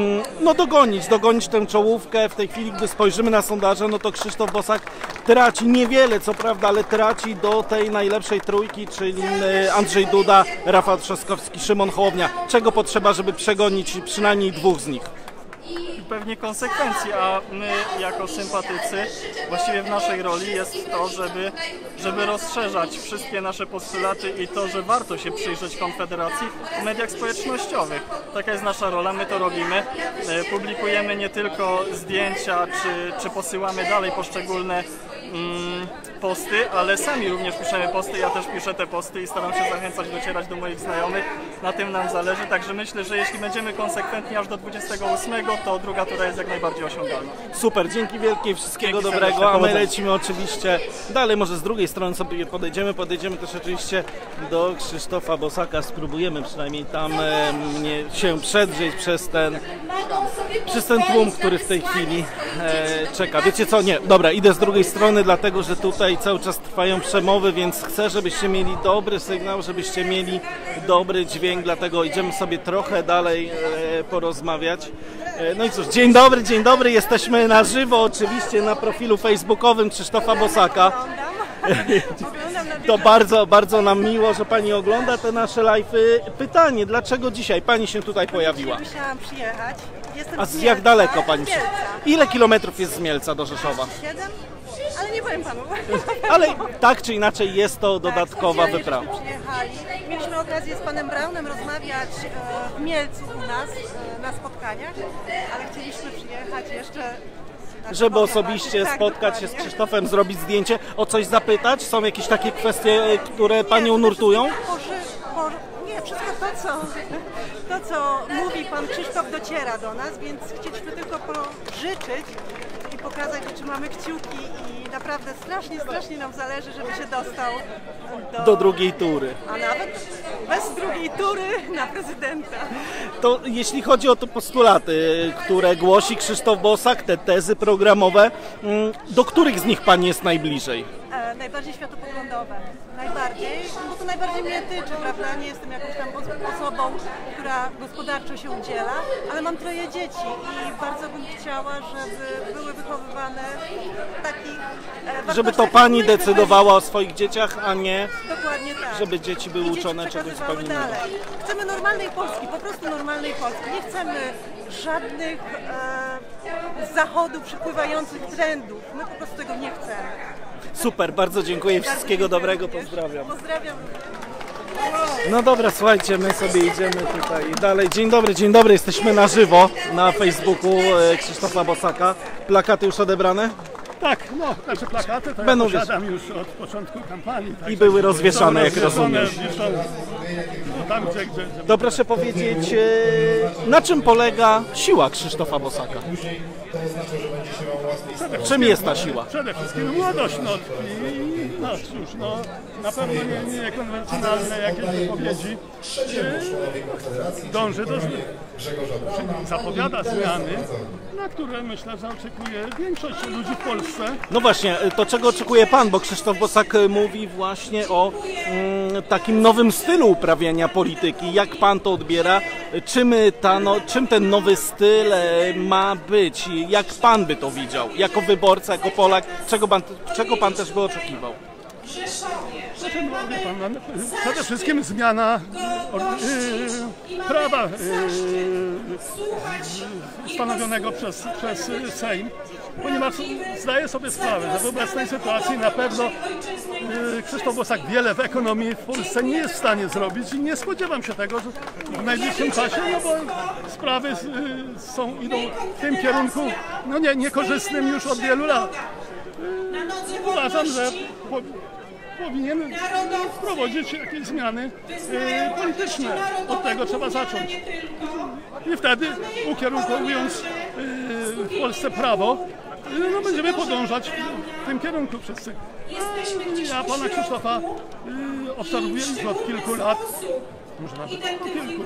no dogonić, dogonić tę czołówkę? W tej chwili, gdy spojrzymy na sondaże, no to Krzysztof Bosak traci niewiele, co prawda, ale traci do tej najlepszej trójki, czyli Andrzej Duda, Rafał Trzaskowski, Szymon Hołownia. Czego potrzeba, żeby przegonić przynajmniej dwóch z nich? Pewnie konsekwencji, a my jako sympatycy, właściwie w naszej roli jest to, żeby, żeby rozszerzać wszystkie nasze postulaty i to, że warto się przyjrzeć Konfederacji w mediach społecznościowych. Taka jest nasza rola, my to robimy. Publikujemy nie tylko zdjęcia, czy, czy posyłamy dalej poszczególne mm, posty, ale sami również piszemy posty, ja też piszę te posty i staram się zachęcać, docierać do moich znajomych. Na tym nam zależy, także myślę, że jeśli będziemy konsekwentni aż do dwudziestego ósmego, to druga tura jest jak najbardziej osiągalna. Super, dzięki wielkie, wszystkiego dzięki dobrego, a my lecimy oczywiście dalej, może z drugiej strony sobie podejdziemy, podejdziemy też oczywiście do Krzysztofa Bosaka, spróbujemy przynajmniej tam e, mnie się przedrzeć przez ten, przez ten tłum, który w tej chwili e, czeka. Wiecie co, nie, dobra, idę z drugiej strony, dlatego że tutaj cały czas trwają przemowy, więc chcę, żebyście mieli dobry sygnał, żebyście mieli dobry dźwięk, dlatego idziemy sobie trochę dalej e, porozmawiać. E, no i cóż, dzień dobry, dzień dobry, jesteśmy na żywo oczywiście na profilu facebookowym Krzysztofa Bosaka. To bardzo, bardzo nam miło, że Pani ogląda te nasze live'y. Pytanie, dlaczego dzisiaj Pani się tutaj pojawiła? Musiałam przyjechać. Jestem A z jak daleko Pani się... Ile kilometrów jest z Mielca do Rzeszowa? siedem, ale nie powiem Panu. Ale tak czy inaczej jest to dodatkowa tak, wyprawa. Przyjechali. Mieliśmy okazję z Panem Braunem rozmawiać w Mielcu u nas na spotkaniach, ale chcieliśmy przyjechać jeszcze... Żeby osobiście tak, spotkać się z dokładnie. Krzysztofem, zrobić zdjęcie, o coś zapytać? Są jakieś takie kwestie, które Panią nurtują? Nie, wszystko to co, to, co mówi Pan Krzysztof, dociera do nas, więc chcieliśmy tylko pożyczyć i pokazać, że trzymamy kciuki i naprawdę strasznie, strasznie nam zależy, żeby się dostał do, do drugiej tury. A nawet bez drugiej tury na prezydenta. To jeśli chodzi o te postulaty, które głosi Krzysztof Bosak, te tezy programowe, do których z nich Pani jest najbliżej? E, najbardziej światopoglądowe. Najbardziej, bo to najbardziej mnie tyczy, prawda? Nie jestem jakąś tam osobą, która gospodarczo się udziela, ale mam troje dzieci i bardzo bym chciała, żeby były wychowywane w takich e, Żeby to Pani decydowała o swoich dzieciach, a nie Dokładnie tak. żeby dzieci były I uczone dzieci czegoś zupełnie innego. dalej. Chcemy normalnej Polski, po prostu normalnej Polski. Nie chcemy żadnych e, z zachodu przypływających trendów. My po prostu tego nie chcemy. Super, bardzo dziękuję, wszystkiego dobrego, pozdrawiam. Pozdrawiam również. No dobra, słuchajcie, my sobie idziemy tutaj dalej. Dzień dobry, dzień dobry, jesteśmy na żywo na Facebooku e, Krzysztofa Bosaka. Plakaty już odebrane? Tak, no, znaczy plakaty to Będą ja posiadam już od początku kampanii. Tak, I były rozwieszane, jak rozumiem. Wiszą, no, tam, gdzie, gdzie, gdzie... To proszę powiedzieć, e, na czym polega siła Krzysztofa Bosaka? Czym jest ta siła? Przede wszystkim młodość, no i no cóż, no na pewno nie, nie konwencjonalne jakieś wypowiedzi. Dąży do, zapowiada zmiany, na które myślę, że oczekuje większość ludzi w Polsce. No właśnie, to czego oczekuje Pan, bo Krzysztof Bosak mówi właśnie o mm, takim nowym stylu uprawiania polityki. Jak Pan to odbiera? Czym, ta, no, czym ten nowy styl e, ma być? Jak Pan by to widział? Jako wyborca, jako Polak, czego Pan, czego pan też by oczekiwał? Znaczy, no, wie pan, przede wszystkim zmiana yy, prawa yy, stanowionego przez, przez Sejm, ponieważ zdaję sobie sprawę, że w obecnej sytuacji na pewno yy, Krzysztof Bosak wiele w ekonomii w Polsce nie jest w stanie zrobić i nie spodziewam się tego, że w najbliższym czasie, no bo sprawy yy, są, idą w tym kierunku no nie, niekorzystnym już od wielu lat. Yy, uważam, że po, powinien wprowadzić jakieś zmiany e, polityczne. Od tego trzeba zacząć. I wtedy, ukierunkowując e, w Polsce prawo, e, no, będziemy podążać w tym kierunku wszyscy. A ja pana Krzysztofa e, obserwuję już od kilku lat. Może nawet po kilku.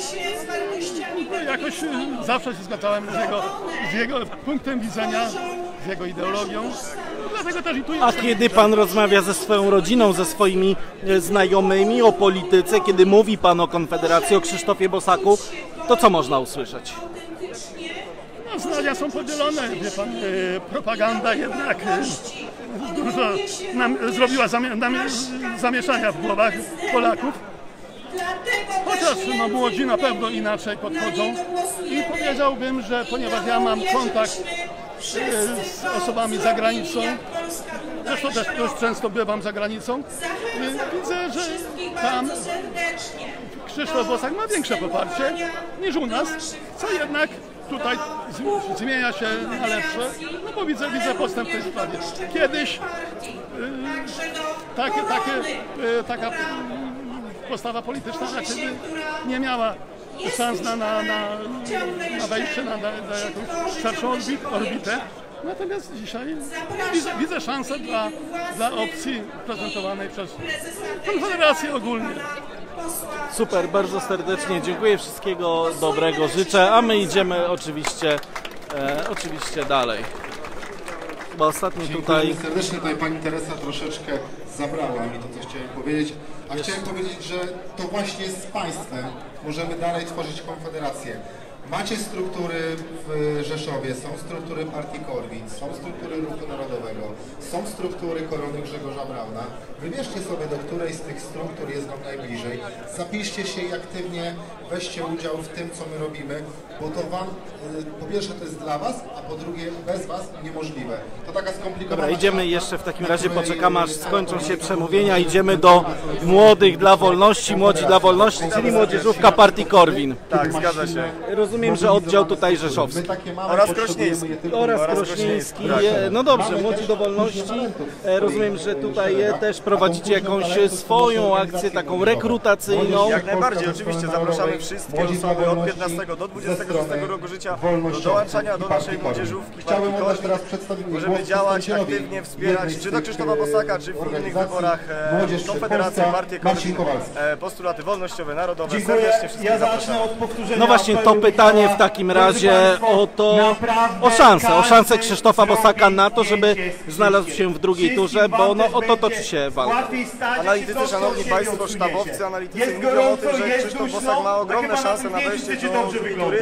Jakoś e, zawsze się zgadzałem z jego, z jego punktem widzenia, z jego ideologią. Dlatego też i tu A kiedy Pan rozmawia ze swoją rodziną, ze swoimi znajomymi o polityce, kiedy mówi Pan o Konfederacji, o Krzysztofie Bosaku, to co można usłyszeć? No, zdania są podzielone, wie pan, e, propaganda jednak e, dużo nam zrobiła zamie nam zamieszania w głowach Polaków. Chociaż no, młodzi na pewno inaczej podchodzą i powiedziałbym, że ponieważ ja mam kontakt z osobami za granicą, zresztą też dość często bywam za granicą, widzę, że tam Krzysztof Bosak ma większe poparcie niż u nas, co jednak tutaj zmienia się na lepsze, no bo widzę, widzę postęp w tej sprawie. Kiedyś yy, takie, takie, yy, taka postawa polityczna raczej nie miała szans na, na, na, na wejście na, na, na jakąś szerszą orbitę. Natomiast dzisiaj widzę, widzę szansę dla, dla opcji prezentowanej przez Konfederację ogólnie. Super, bardzo serdecznie dziękuję, wszystkiego dobrego życzę, a my idziemy oczywiście, e, oczywiście dalej. Bo ostatnio tutaj... serdecznie, tutaj pani Teresa troszeczkę zabrała mi to, co chciałem powiedzieć. A chciałem powiedzieć, że to właśnie z państwem możemy dalej tworzyć Konfederację. Macie struktury w Rzeszowie, są struktury partii Korwin, są struktury Ruchu Narodowego, są struktury Korony Grzegorza Brauna. Wybierzcie sobie, do której z tych struktur jest wam najbliżej. Zapiszcie się i aktywnie weźcie udział w tym, co my robimy, bo to wam, po pierwsze to jest dla was, a po drugie bez was niemożliwe. To taka skomplikowana... Dobra, idziemy jeszcze w takim razie, poczekamy aż skończą się przemówienia, idziemy do Młodych dla Wolności, Młodzi dla Wolności, czyli młodzieżówka partii Korwin. Tak, zgadza się. Rozumiem, że oddział tutaj rzeszowski. Oraz krośnieński. Oraz krośnieński. No dobrze, Młodzi do Wolności. Rozumiem, że tutaj też prowadzicie jakąś swoją akcję, taką rekrutacyjną. Jak najbardziej, oczywiście. Zapraszamy wszystkie osoby od piętnastego do dwudziestego szóstego roku życia do dołączania do naszej młodzieżówki partii Korwin. Możemy działać aktywnie, wspierać czy do Krzysztofa Bosaka, czy w innych wyborach Konfederacji, partię Korwin, postulaty wolnościowe, narodowe. Serdecznie wszystkich zapraszamy. No właśnie, to pytanie w takim razie o to, o szansę, o szansę Krzysztofa Bosaka na to, żeby znalazł się w drugiej turze, bo no o to toczy się walka. Analitycy, szanowni państwo, sztabowcy, analitycy mówią o tym, że Krzysztof Bosak ma ogromne szanse na wejście do drugiej tury.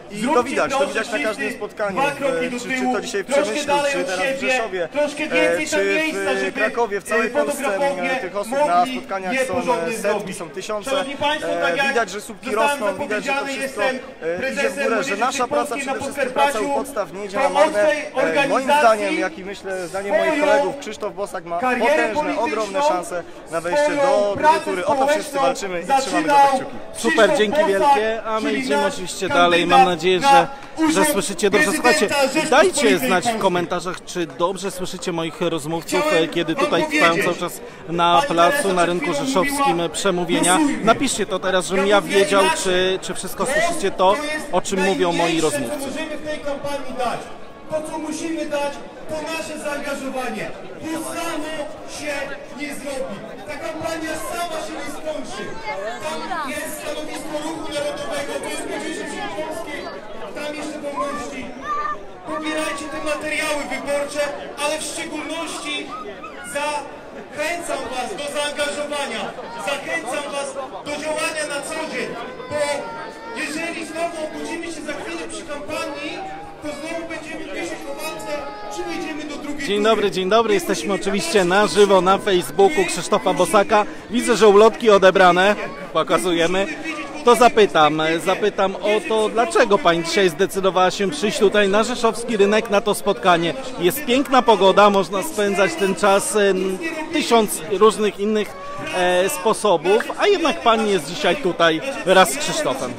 I to widać, to widać na każdym spotkaniu, czy, czy to dzisiaj w Przemyślu, czy teraz w Rzeszowie, czy w Krakowie, w całej Polsce tych osób na spotkaniach są setki, są tysiące. Widać, że słupki rosną, widać, że to wszystko idzie w górę, że nasza praca, przede wszystkim praca u podstaw nie idzie na marne. Moim zdaniem, jak i myślę zdaniem moich kolegów, Krzysztof Bosak ma potężne, ogromne szanse na wejście do drugiej tury. O to wszyscy walczymy i trzymamy go za kciuki. Super, dzięki wielkie, a my idziemy oczywiście dalej. Mam nadzieję, że, że słyszycie dobrze. Słuchajcie, dajcie znać w komentarzach, czy dobrze słyszycie moich rozmówców, kiedy tutaj trwają cały czas na placu, na rynku rzeszowskim przemówienia. Napiszcie to teraz, żebym ja wiedział, czy, czy wszystko słyszycie to, o czym mówią moi rozmówcy. To, co musimy dać, to nasze zaangażowanie. To samo się nie zrobi. Ta kampania sama się nie skończy. Tam jest stanowisko Ruchu Narodowego, to jest Młodzieży Polskiej, tam jeszcze wolności. Pobierajcie te materiały wyborcze, ale w szczególności zachęcam Was do zaangażowania. Zachęcam Was do działania na co dzień, bo jeżeli znowu obudzimy się za chwilę przy kampanii, to znowu będziemy myśleć o walce, czy wejdziemy do drugiej. Dzień dobry, dzień dobry. Jesteśmy oczywiście na żywo na Facebooku Krzysztofa Bosaka. Widzę, że ulotki odebrane. Pokazujemy. To zapytam, zapytam o to, dlaczego Pani dzisiaj zdecydowała się przyjść tutaj na rzeszowski rynek, na to spotkanie. Jest piękna pogoda, można spędzać ten czas tysiąc różnych innych e, sposobów, a jednak Pani jest dzisiaj tutaj wraz z Krzysztofem.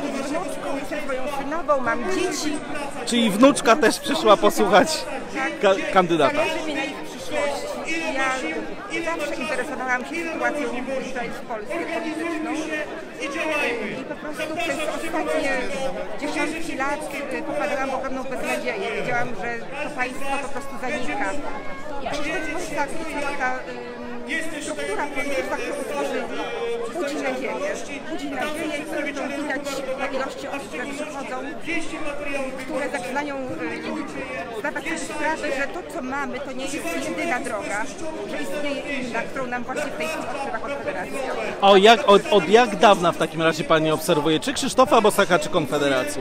Mam dzieci. Czyli wnuczka też przyszła posłuchać ka kandydata. Zależy mi na ich przyszłości. Ja zawsze interesowałam się sytuacją tutaj w Polsce polityczną i po prostu przez ostatnie dziesiątki lat popadałam w ogromną beznadzieję. Wiedziałam, że to państwo po prostu zanika. I Krzysztof Bosak, ta struktura polityczna, którą utworzyli, budzi nadzieję. Budzi nadzieję, którą widać na ilości osób, które przychodzą, które zaczynają zdawać sobie sprawę, że to, co mamy, to nie jest jedyna droga, że istnieje inna, którą nam właśnie w tej chwili odkrywa Konfederacja. O, jak, od, od jak dawna w takim razie Pani obserwuje? Czy Krzysztofa Bosaka, czy Konfederację?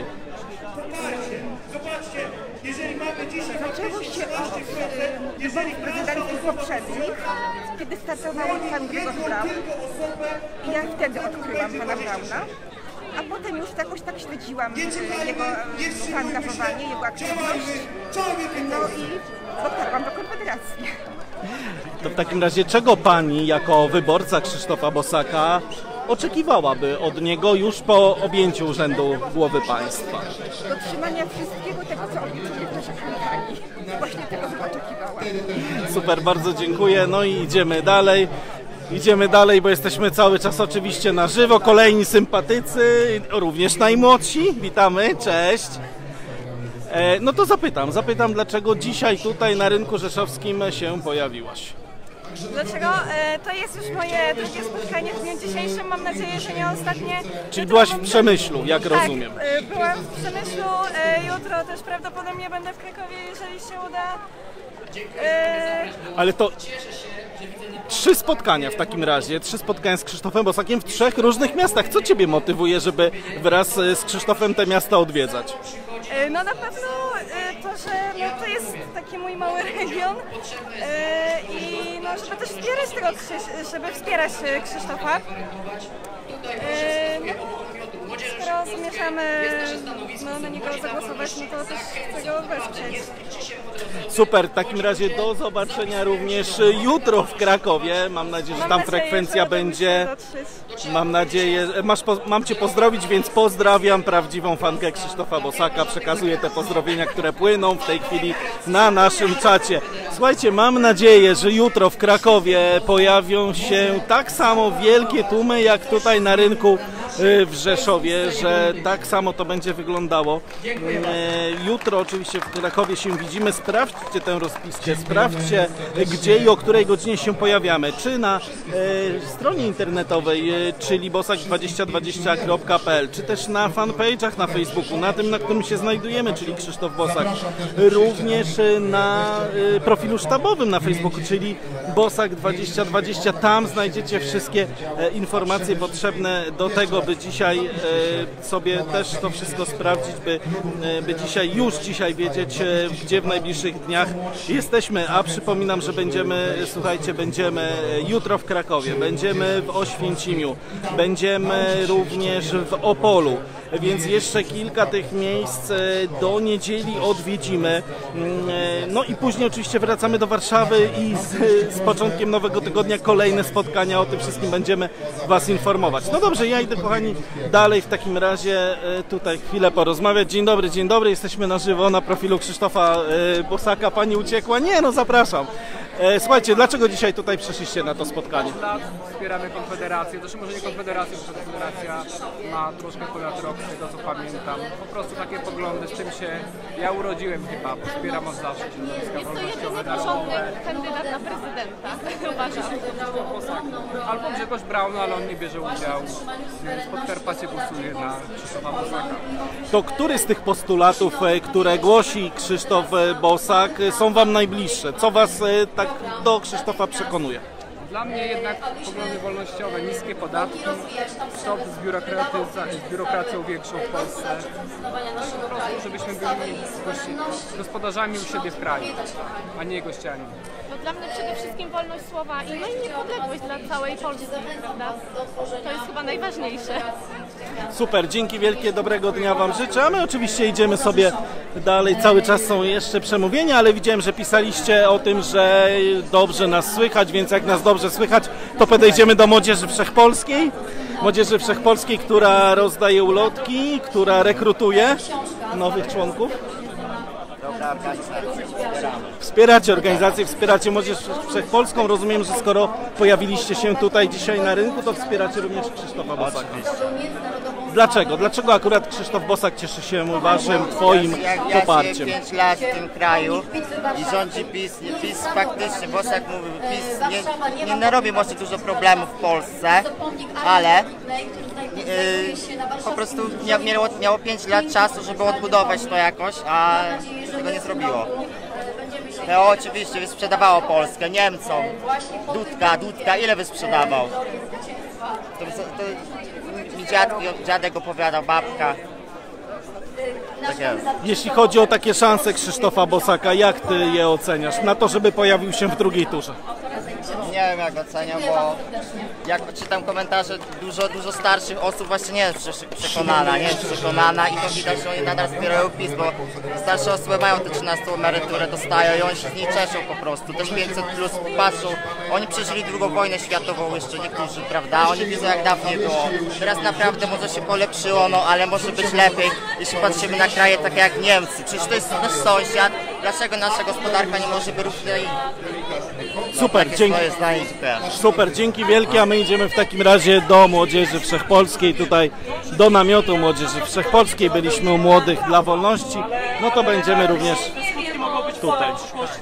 Zaczęło się od wyborów prezydenckich poprzednich, kiedy startował pan Grzegorz Braun i ja wtedy odkryłam pana Brauna, a potem już jakoś tak śledziłam jego zaangażowanie, jego aktywność, no i dotarłam do Konfederacji. To w takim razie czego Pani jako wyborca Krzysztofa Bosaka oczekiwałaby od niego już po objęciu urzędu głowy państwa? Dotrzymania wszystkiego tego, co obiecuje w czasie kampanii. Właśnie tego bym oczekiwała. Super, bardzo dziękuję. No i idziemy dalej. Idziemy dalej, bo jesteśmy cały czas oczywiście na żywo. Kolejni sympatycy, również najmłodsi. Witamy, cześć. E, no to zapytam, zapytam, dlaczego dzisiaj tutaj na rynku rzeszowskim się pojawiłaś? Dlaczego? E, to jest już moje drugie spotkanie w dniu dzisiejszym. Mam nadzieję, że nie ostatnie. Czyli byłaś w Przemyślu, jak tak, rozumiem. E, byłam w Przemyślu. E, jutro też prawdopodobnie będę w Krakowie, jeżeli się uda. E, Ale to trzy spotkania w takim razie, trzy spotkania z Krzysztofem Bosakiem w trzech różnych miastach. Co Ciebie motywuje, żeby wraz z Krzysztofem te miasta odwiedzać? E, no na pewno e, to, że no, to jest taki mój mały region e, i no, żeby też wspierać tego, Krzyś, żeby wspierać Krzysztofa. E, no, skoro zamierzamy no, na niego zagłosować, no to też chcę go wesprzeć. Super, w takim razie do zobaczenia również jutro w Krakowie. Mam nadzieję, że tam frekwencja będzie. Mam nadzieję, masz, mam Cię pozdrowić, więc pozdrawiam prawdziwą fankę Krzysztofa Bosaka. Przekazuję te pozdrowienia, które płyną w tej chwili na naszym czacie. Słuchajcie, mam nadzieję, że jutro w Krakowie pojawią się tak samo wielkie tłumy jak tutaj na rynku w Rzeszowie, że tak samo to będzie wyglądało. Jutro oczywiście w Krakowie się widzimy. Sprawdźcie tę rozpiskę, sprawdźcie gdzie i o której godzinie się pojawiamy. Czy na e, stronie internetowej, e, czyli bosak dwadzieścia dwadzieścia kropka p l, czy też na fanpage'ach na Facebooku, na tym, na którym się znajdujemy, czyli Krzysztof Bosak. Również na e, profilu sztabowym na Facebooku, czyli Bosak dwadzieścia dwadzieścia. Tam znajdziecie wszystkie e, informacje potrzebne do tego, by dzisiaj e, sobie też to wszystko sprawdzić, by, e, by dzisiaj, już dzisiaj wiedzieć, e, gdzie w najbliższych dniach jesteśmy. A przypominam, że będziemy, słuchajcie, będziemy jutro w Krakowie, będziemy w Oświęcimiu, będziemy również w Opolu, więc jeszcze kilka tych miejsc do niedzieli odwiedzimy. No i później oczywiście wracamy do Warszawy i z, z początkiem nowego tygodnia kolejne spotkania, o tym wszystkim będziemy Was informować. No dobrze, ja idę, kochani, dalej w takim razie tutaj chwilę porozmawiać. Dzień dobry, dzień dobry, jesteśmy na żywo na profilu Krzysztofa Bosaka. Pani uciekła? Nie, no zapraszam. Słuchajcie, dlaczego dzisiaj tutaj przyszliście na to spotkanie? Od lat wspieramy Konfederację, zresztą może nie Konfederację, bo Konfederacja ma troszkę ponad rok, z tego co pamiętam. Po prostu takie poglądy, z czym się ja urodziłem chyba, wspieram od zawsze środowiska wolnościowe, narodowe. Kandydat na prezydenta, uważam. Albo Grzegorz Braun, ale on nie bierze udziału. Z Podkarpacie głosuje na Krzysztofa Bosaka. To który z tych postulatów, które głosi Krzysztof Bosak, są Wam najbliższe? Co Was tak do Krzysztofa przekonuje? Dla mnie jednak poglądy wolnościowe, niskie podatki, stop z, z biurokracją większą w Polsce, po prostu żebyśmy byli gospodarzami u siebie w kraju, a nie gościami. No dla mnie przede wszystkim wolność słowa i, no i niepodległość dla całej Polski, prawda? To jest chyba najważniejsze. Super, dzięki wielkie, dobrego dnia Wam życzę, a my oczywiście idziemy sobie dalej, cały czas są jeszcze przemówienia, ale widziałem, że pisaliście o tym, że dobrze nas słychać, więc jak nas dobrze słychać, to podejdziemy do Młodzieży Wszechpolskiej. Młodzieży Wszechpolskiej, która rozdaje ulotki, która rekrutuje nowych członków. Wspieracie organizację, wspieracie Młodzież Wszechpolską. Rozumiem, że skoro pojawiliście się tutaj dzisiaj na rynku, to wspieracie również Krzysztofa Bosaka. Dlaczego? Dlaczego akurat Krzysztof Bosak cieszy się Waszym, Twoim ja, poparciem? Ja pięć lat w tym kraju i rządzi PiS. PiS faktycznie, Bosak mówi, PiS nie, nie narobi może dużo problemów w Polsce, ale yy, po prostu miało, miało pięć lat czasu, żeby odbudować to jakoś, a tego nie zrobiło. No oczywiście wysprzedawało Polskę Niemcom. Dudka, Dudka, ile wysprzedawał? To, to, mi dziadki, dziadek opowiadał, babka. Tak jest. Jeśli chodzi o takie szanse Krzysztofa Bosaka, jak Ty je oceniasz na to, żeby pojawił się w drugiej turze? Nie wiem, jak oceniam, bo jak czytam komentarze, dużo, dużo starszych osób właśnie nie jest przekonana, nie jest przekonana i to widać, że oni nadal wspierają PiS, bo starsze osoby mają te trzynastą emeryturę, dostają i oni się z niej cieszą po prostu. Też pięćset plus patrzą, oni przeżyli drugą wojnę światową jeszcze niektórzy, prawda? Oni widzą, jak dawniej było. Teraz naprawdę może się polepszyło, no ale może być lepiej, jeśli patrzymy na kraje takie jak Niemcy. Przecież to jest nasz sąsiad, dlaczego nasza gospodarka nie może być równej? Super, dzięki. Super, dzięki wielkie, a my idziemy w takim razie do Młodzieży Wszechpolskiej, tutaj do namiotu Młodzieży Wszechpolskiej. Byliśmy u Młodych dla Wolności, no to będziemy również tutaj.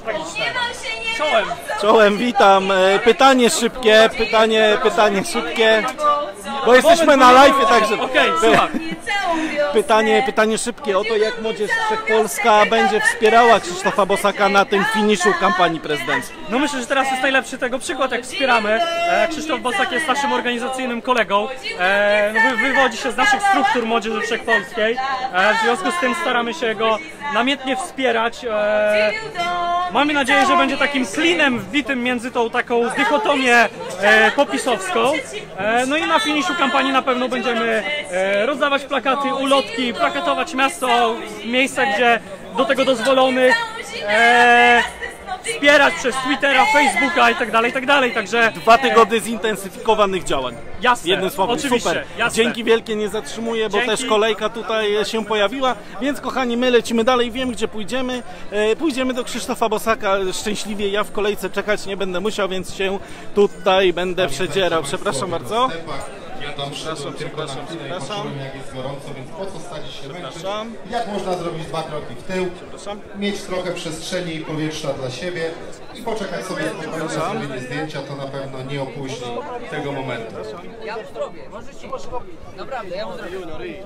Czołem. Czołem, witam. Pytanie szybkie, pytanie, pytanie szybkie, bo jesteśmy na live, także Okej, słucham. pytanie, pytanie szybkie o to, jak Młodzież Wszechpolska będzie wspierała Krzysztofa Bosaka na tym finiszu kampanii prezydenckiej. No myślę, że teraz jest najlepszy tego przykład, jak wspieramy. E, Krzysztof Bosak jest naszym organizacyjnym kolegą. E, no, wy, wywodzi się z naszych struktur Młodzieży Wszechpolskiej. E, w związku z tym staramy się go namiętnie wspierać. E, mamy nadzieję, że będzie takim klinem wbitym między tą taką dychotomię e, popisowską. E, no i na finiszu kampanii na pewno będziemy e, rozdawać plakaty, ulotki, plakatować miasto w miejscach, gdzie do tego dozwolonych. E, wspierać przez Twittera, Facebooka i tak dalej, i tak dalej, także... Dwa tygodnie zintensyfikowanych działań. Jasne, jednym słowem, oczywiście, super. jasne. Dzięki wielkie, nie zatrzymuję, bo Dzięki. też kolejka tutaj się pojawiła, więc kochani, my lecimy dalej, wiem gdzie pójdziemy. E, pójdziemy do Krzysztofa Bosaka, szczęśliwie ja w kolejce czekać nie będę musiał, więc się tutaj będę przedzierał. Przepraszam bardzo. Ja tam Przepraszam, przepraszam, przepraszam. Jak jest gorąco, więc po co stać się Przepraszam. męczyć? Jak można zrobić dwa kroki w tył, mieć trochę przestrzeni i powietrza dla siebie i poczekać sobie na zrobienie zdjęcia, to na pewno nie opóźni tego momentu. Ja mu zrobię, możesz ci naprawdę, ja mu zrobię.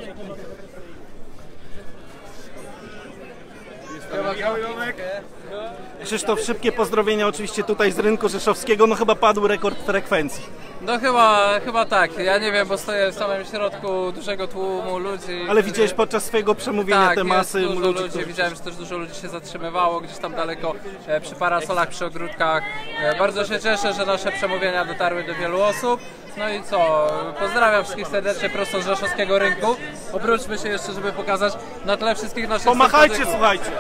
Krzysztof, szybkie pozdrowienia oczywiście tutaj z rynku rzeszowskiego, no chyba padł rekord frekwencji. No chyba, chyba tak. Ja nie wiem, bo stoję w samym środku dużego tłumu ludzi. Ale widziałeś podczas swojego przemówienia tak, te masy jest dużo ludzi, ludzi. którzy... Widziałem, że też dużo ludzi się zatrzymywało gdzieś tam daleko e, przy parasolach, przy ogródkach. E, bardzo się cieszę, że nasze przemówienia dotarły do wielu osób. No i co? Pozdrawiam wszystkich serdecznie prosto z rzeszowskiego rynku. Obróćmy się jeszcze, żeby pokazać na tle wszystkich naszych Pomachajcie, sąsiadów. słuchajcie.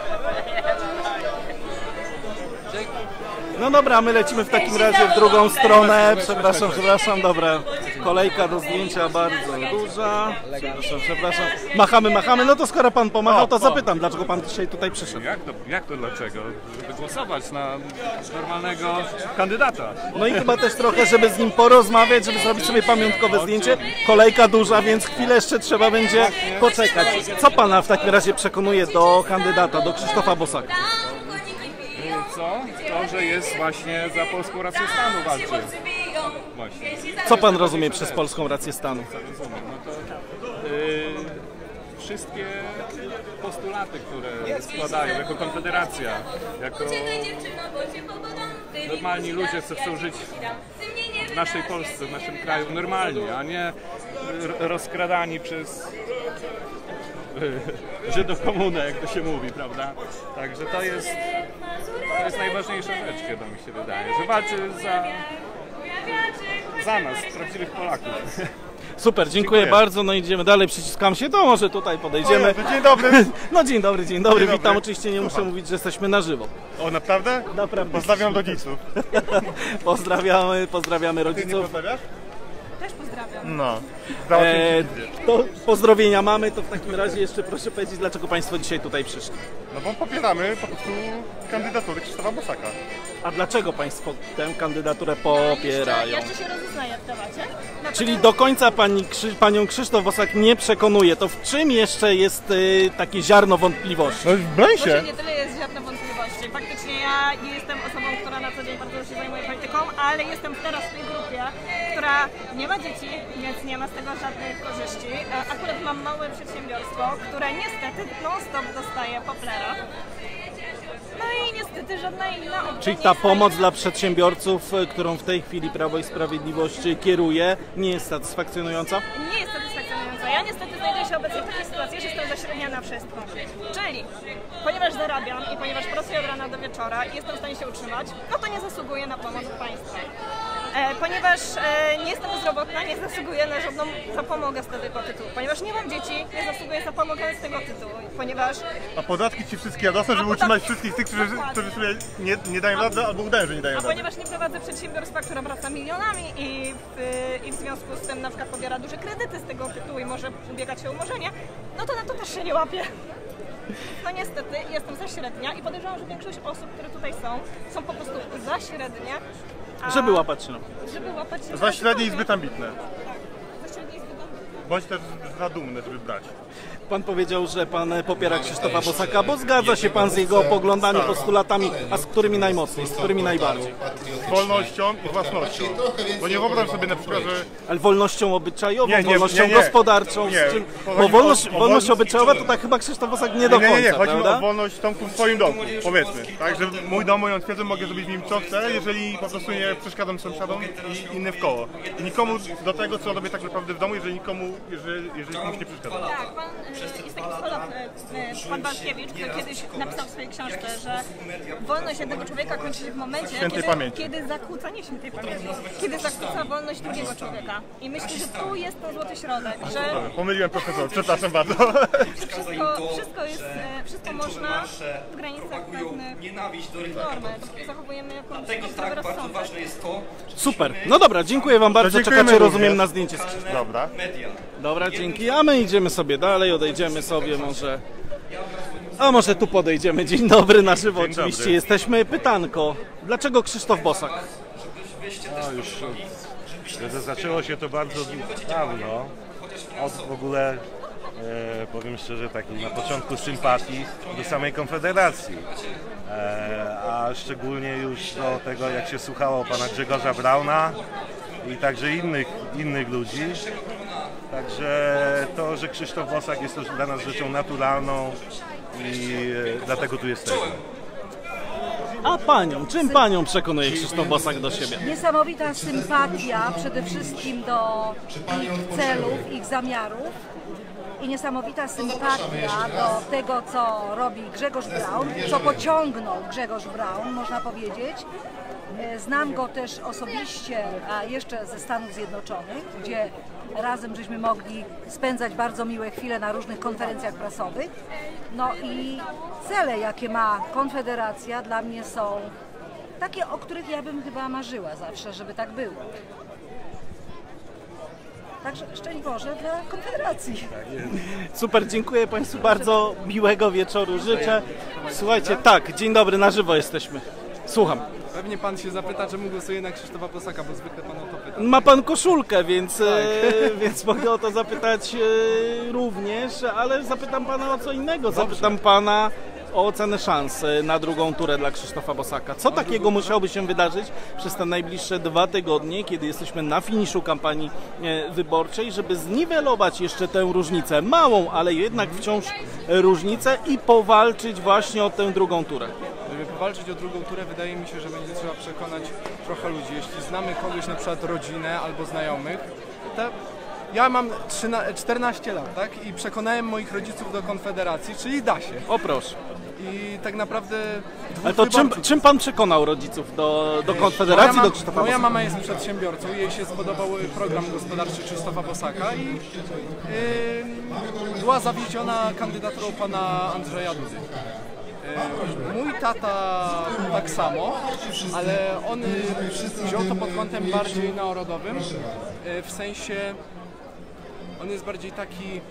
No dobra, my lecimy w takim razie w drugą stronę. Przepraszam, przepraszam, dobra. Kolejka do zdjęcia bardzo duża. Przepraszam, przepraszam. Machamy, machamy. No to skoro pan pomachał, to zapytam, dlaczego pan dzisiaj tutaj przyszedł? Jak to, jak to dlaczego? Żeby głosować na normalnego kandydata. No i chyba też trochę, żeby z nim porozmawiać, żeby zrobić sobie pamiątkowe zdjęcie. Kolejka duża, więc chwilę jeszcze trzeba będzie poczekać. Co pana w takim razie przekonuje do kandydata, do Krzysztofa Bosaka? Co? To, że jest właśnie za polską racją stanu walczy. Właśnie. Co pan rozumie przez polską rację stanu? Rozumiem. No to yy, wszystkie postulaty, które składają jako Konfederacja, jako normalni ludzie, co chcą żyć w naszej Polsce, w naszym kraju normalnie, a nie rozkradani przez Żydokomunę, jak to się mówi, prawda? Także to jest, to jest najważniejsza rzecz, kiedy mi się wydaje, że walczy za, za nas, prawdziwych Polaków. Super, dziękuję, dziękuję bardzo, no idziemy dalej, przyciskam się, to może tutaj podejdziemy. O, dzień dobry. No dzień dobry, dzień dobry, Dzień witam, dobry. oczywiście nie muszę mówić, że jesteśmy na żywo. O, naprawdę? Naprawdę. Pozdrawiam rodziców. Pozdrawiamy, pozdrawiamy Ty nie rodziców. pozdrawiasz? Też pozdrawiam. No. E, to pozdrowienia mamy, to w takim razie jeszcze proszę powiedzieć, dlaczego państwo dzisiaj tutaj przyszli. No bo popieramy po prostu kandydatury Krzysztofa Bosaka. A dlaczego państwo tę kandydaturę popierają? Jeszcze się rozeznaję w temacie. Na Czyli do końca pani, Krzy, panią Krzysztof Bosak nie przekonuje. To w czym jeszcze jest y, takie ziarno wątpliwości? No w Blęsie. Może nie tyle jest ziarno wątpliwości. Faktycznie ja nie jestem osobą, która na co dzień bardzo się zajmuje polityką, ale jestem teraz w tej grupie, która nie ma dzieci, więc nie ma z tego żadnych korzyści. E, Akurat mam małe przedsiębiorstwo, które niestety non-stop dostaje poplera. No i niestety żadna inna opcja Czyli nie ta jest pomoc dla przedsiębiorców, y, którą w tej chwili Prawo i Sprawiedliwość y, kieruje, nie jest satysfakcjonująca? nie jest satysfakcjonująca. Ja niestety znajduję się obecnie w takiej sytuacji, że jestem zaśredniana na wszystko. Czyli, ponieważ zarabiam i ponieważ pracuję od rana do wieczora i jestem w stanie się utrzymać, no to nie zasługuję na pomoc od państwa. E, ponieważ e, nie jestem bezrobotna, nie zasługuję na żadną zapomogę z tego tytułu. Ponieważ nie mam dzieci, nie zasługuję zapomogę z tego tytułu. Ponieważ... A podatki ci wszystkie jadosne, żeby utrzymać wszystkich tych, którzy, którzy sobie nie, nie dają rady albo udają, że nie dają A rady. ponieważ nie prowadzę przedsiębiorstwa, które wraca milionami i w, i w związku z tym na przykład pobiera duże kredyty z tego tytułu i może ubiegać się o umorzenie, no to na to też się nie łapię. No niestety jestem za średnia i podejrzewam, że większość osób, które tutaj są, są po prostu za średnie. A... Żeby łapać się na Żeby łapać się Za średnie i zbyt ambitne. Za średnie i zbyt ambitne. Bądź też za dumny, żeby brać. Pan powiedział, że pan popiera Krzysztofa Bosaka, bo zgadza się pan z jego poglądami, postulatami, a z którymi najmocniej, z którymi najbardziej? Z wolnością i własnością. Bo nie wyobrażam sobie na przykład, że... Ale wolnością obyczajową, Nie, nie, wolnością nie, nie. gospodarczą, Nie, z czym... chodzi bo o- wolność, o wolność wolność- obyczajowa to tak chyba Krzysztof Bosak nie do Nie, końca, nie, nie, chodzi prawda? o wolność Tomku w swoim domu, powiedzmy. Tak, że mój dom, moją twierdzę, mogę zrobić w nim co chcę, jeżeli po prostu nie przeszkadzam sąsiadom i innym w koło. I nikomu do tego, co robię tak naprawdę w domu, jeżeli nikomu, jeżeli, jeżeli komuś nie przeszkadza. Tak, pan y, jest taki psycholog, y, pan Walkiewicz, który kiedyś napisał w swojej książce, że wolność jednego człowieka kończy się w momencie, Świętej kiedy, pamięci. kiedy zakłóca, nie świętej pamięci, kiedy zakłóca wolność drugiego człowieka. I myślę, że tu jest ten złoty środek, że Dobra, pomyliłem profesor, przepraszam bardzo. wszystko, wszystko jest, e, wszystko można w granicach pewnych normy, dopóki zachowujemy jakąś zdrowy rozsądek. Super, no dobra, dziękuję wam bardzo, dziękujemy czekacie również. rozumiem na zdjęcie z Krzysztofem. Dobra. Dobra, dzięki, a my idziemy sobie dalej, odejdziemy sobie może... A może tu podejdziemy, dzień dobry, na żywo Dzień oczywiście dobry. jesteśmy. Pytanko, dlaczego Krzysztof Bosak? No już że zaczęło się to bardzo dawno, od w ogóle, e, powiem szczerze, takiej na początku sympatii do samej Konfederacji, e, a szczególnie już do tego, jak się słuchało pana Grzegorza Brauna i także innych, innych ludzi. Także to, że Krzysztof Bosak jest to dla nas rzeczą naturalną i e, dlatego tu jesteśmy. A panią, czym panią przekonuje Krzysztof Bosak do siebie? Niesamowita sympatia przede wszystkim do ich celów, ich zamiarów i niesamowita sympatia do tego, co robi Grzegorz Braun, co pociągnął Grzegorz Braun, można powiedzieć. Znam go też osobiście, a jeszcze ze Stanów Zjednoczonych, gdzie razem żeśmy mogli spędzać bardzo miłe chwile na różnych konferencjach prasowych. No i cele, jakie ma Konfederacja, dla mnie są takie, o których ja bym chyba marzyła zawsze, żeby tak było. Także szczęść Boże dla Konfederacji. Super, dziękuję Państwu bardzo, miłego wieczoru życzę. Słuchajcie, tak, dzień dobry, na żywo jesteśmy. Słucham. Pewnie pan się zapyta, czemu głosuje na Krzysztofa Bosaka, bo zwykle pan o to pyta. Ma pan koszulkę, więc, Tak. e, więc mogę o to zapytać e, również, ale zapytam pana o co innego. Zapytam pana o ocenę szans na drugą turę dla Krzysztofa Bosaka. Co takiego musiałoby się wydarzyć przez te najbliższe dwa tygodnie, kiedy jesteśmy na finiszu kampanii e, wyborczej, żeby zniwelować jeszcze tę różnicę, małą, ale jednak wciąż różnicę i powalczyć właśnie o tę drugą turę? Żeby powalczyć o drugą turę, wydaje mi się, że będzie trzeba przekonać trochę ludzi. Jeśli znamy kogoś, na przykład rodzinę albo znajomych, to ja mam czternaście lat, tak? I przekonałem moich rodziców do Konfederacji, czyli da się. O proszę. I tak naprawdę... Ale to czym, czym pan przekonał rodziców do, do Konfederacji, moja do Krzysztofa Moja Bosaka? mama jest przedsiębiorcą, jej się spodobał program gospodarczy Krzysztofa Bosaka i yy, była zawiedziona kandydaturą pana Andrzeja Dudy. Yy, mój tata tak samo, ale on wziął to pod kątem bardziej narodowym, yy, w sensie on jest bardziej taki,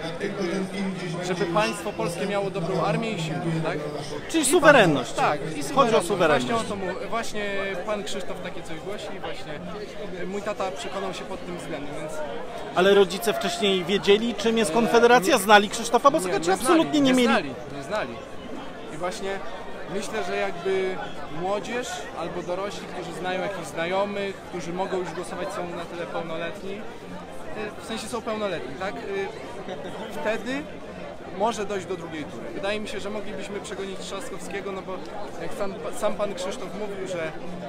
żeby państwo polskie miało dobrą armię i siłę, tak? Czyli I suwerenność. Pan, tak, i Chodzi o suwerenność. Właśnie, o to mu, właśnie pan Krzysztof takie coś głosi i właśnie mój tata przekonał się pod tym względem, więc... Ale rodzice wcześniej wiedzieli, czym jest Konfederacja? Znali Krzysztofa Bosaka, czy absolutnie nie, nie mieli? Znali, nie znali. I właśnie myślę, że jakby młodzież albo dorośli, którzy znają jakichś znajomych, którzy mogą już głosować, są na tyle pełnoletni, w sensie są pełnoletni, tak? Wtedy może dojść do drugiej tury. Wydaje mi się, że moglibyśmy przegonić Trzaskowskiego, no bo jak sam, sam pan Krzysztof mówił, że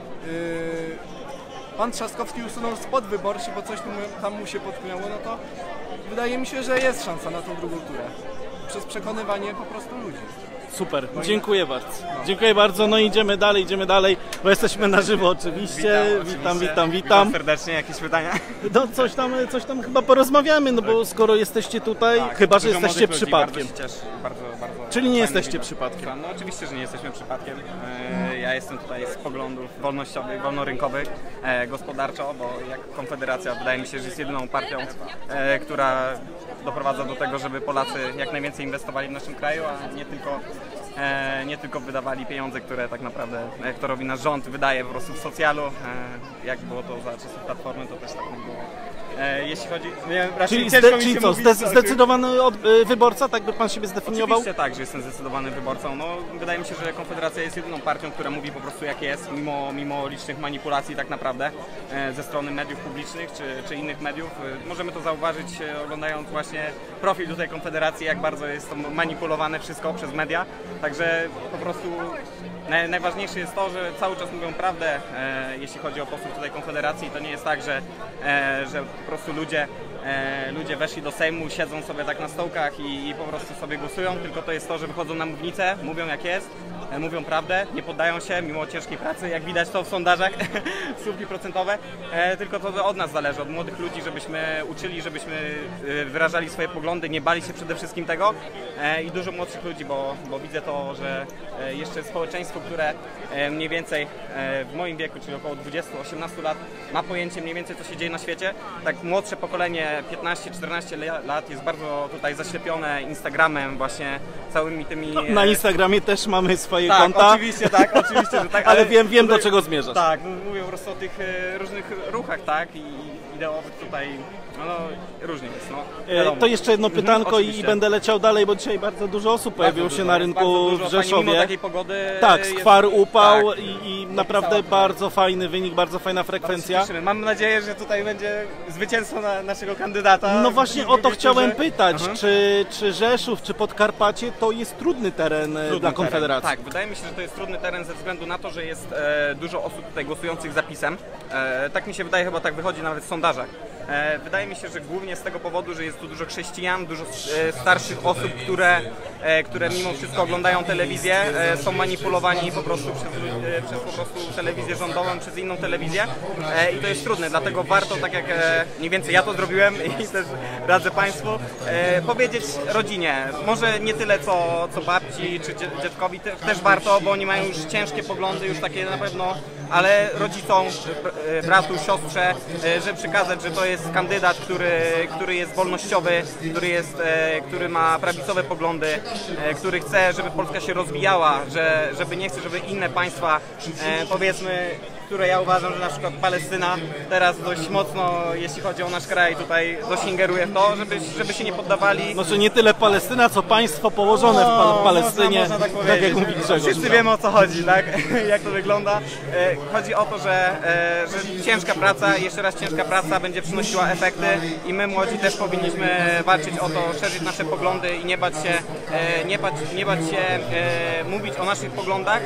yy, pan Trzaskowski usunął spot wyborczy, bo coś tam, tam mu się potknęło, no to wydaje mi się, że jest szansa na tą drugą turę. Przez przekonywanie po prostu ludzi. Super, dziękuję bardzo. Dziękuję bardzo, no idziemy dalej, idziemy dalej, bo jesteśmy na żywo oczywiście. Witam, witam, oczywiście. witam, Witam witam. serdecznie, jakieś pytania? No coś tam, coś tam chyba porozmawiamy, no bo skoro jesteście tutaj, Tak, chyba że dużo jesteście młodych ludzi, przypadkiem. Bardzo się cieszę, bardzo, bardzo Czyli nie fajnie jesteście widać. przypadkiem. No oczywiście, że nie jesteśmy przypadkiem. E, Ja jestem tutaj z poglądów wolnościowych, wolnorynkowych, e, gospodarczo, bo jak Konfederacja wydaje mi się, że jest jedyną partią, e, która doprowadza do tego, żeby Polacy jak najwięcej inwestowali w naszym kraju, a nie tylko, e, nie tylko wydawali pieniądze, które tak naprawdę, e, które robi nasz rząd, wydaje po prostu w socjalu. E, jak było to za czasów Platformy, to też tak nie było. E, jeśli chodzi... Nie, raczej Czyli, ciężko zde, mi czyli się co, mówić, zde, co- zdecydowany od, y, wyborca, tak by pan siebie zdefiniował? Oczywiście tak, że jestem zdecydowanym wyborcą. No, wydaje mi się, że Konfederacja jest jedyną partią, która mówi po prostu jak jest, mimo, mimo licznych manipulacji tak naprawdę e, ze strony mediów publicznych czy, czy innych mediów. E, możemy to zauważyć e, oglądając właśnie profil tutaj Konfederacji, jak bardzo jest to manipulowane wszystko przez media. Także po prostu naj, najważniejsze jest to, że cały czas mówią prawdę, e, jeśli chodzi o posłów tutaj Konfederacji. To nie jest tak, że, e, że po prostu ludzie E, ludzie weszli do Sejmu, siedzą sobie tak na stołkach i, i po prostu sobie głosują, tylko to jest to, że wychodzą na mównicę, mówią jak jest, e, mówią prawdę, nie poddają się mimo ciężkiej pracy, jak widać to w sondażach, słupki procentowe, e, tylko to od nas zależy, od młodych ludzi, żebyśmy uczyli, żebyśmy e, wyrażali swoje poglądy, nie bali się przede wszystkim tego e, i dużo młodszych ludzi, bo, bo widzę to, że e, jeszcze społeczeństwo, które e, mniej więcej e, w moim wieku, czyli około dwudziestu osiemnastu lat, ma pojęcie mniej więcej, co się dzieje na świecie, tak młodsze pokolenie piętnaście czternaście lat jest bardzo tutaj zaślepione Instagramem, właśnie całymi tymi... No, na Instagramie też mamy swoje tak, konta. oczywiście, tak, oczywiście, że tak. Ale wiem, wiem do czego zmierzasz. Tak, no, mówię po prostu o tych e, różnych ruchach, tak, i ideowych tutaj, no, no różnie jest, no. E, To jeszcze jedno pytanko mhm, i będę leciał dalej, bo dzisiaj bardzo dużo osób pojawiło się na rynku dużo, w Rzeszowie. mimo takiej pogody tak, skwar, jest, upał tak, i, i naprawdę bardzo fajny wynik, bardzo fajna frekwencja. Bardzo Mam nadzieję, że tutaj będzie zwycięstwo na naszego kandydata. No właśnie o to chciałem turze. pytać, Aha. czy, czy Rzeszów, czy Podkarpacie to jest trudny teren Trudny dla teren. Konfederacji? Tak, wydaje mi się, że to jest trudny teren ze względu na to, że jest e, dużo osób tutaj głosujących za PiS-em. E, tak mi się wydaje, chyba tak wychodzi nawet w sondażach. E, wydaje mi się, że głównie z tego powodu, że jest tu dużo chrześcijan, dużo e, starszych osób, które, e, które mimo wszystko oglądają telewizję, e, są manipulowani po prostu przez, e, przez po prostu telewizję rządową, przez inną telewizję e, i to jest trudne, dlatego warto, tak jak e, mniej więcej ja to zrobiłem i też radzę Państwu, e, powiedzieć rodzinie, może nie tyle co, co babci czy dziadkowi, te, też warto, bo oni mają już ciężkie poglądy, już takie na pewno, ale rodzicom, bratu, siostrze, żeby przekazać, że to jest kandydat, który, który jest wolnościowy, który, jest, który ma prawicowe poglądy, który chce, żeby Polska się rozwijała, że, żeby nie chce, żeby inne państwa, powiedzmy, które ja uważam, że na przykład Palestyna teraz dość mocno, jeśli chodzi o nasz kraj, tutaj dość ingeruje w to, żeby, żeby się nie poddawali. Znaczy nie tyle Palestyna, co państwo położone w No, pa Palestynie, można, można tak, tak jak mówi Grzegorz. Wszyscy wiemy, o co chodzi, tak? Jak to wygląda. Chodzi o to, że, że ciężka praca, jeszcze raz ciężka praca będzie przynosiła efekty i my młodzi też powinniśmy walczyć o to, szerzyć nasze poglądy i nie bać się, nie bać, nie bać się mówić o naszych poglądach,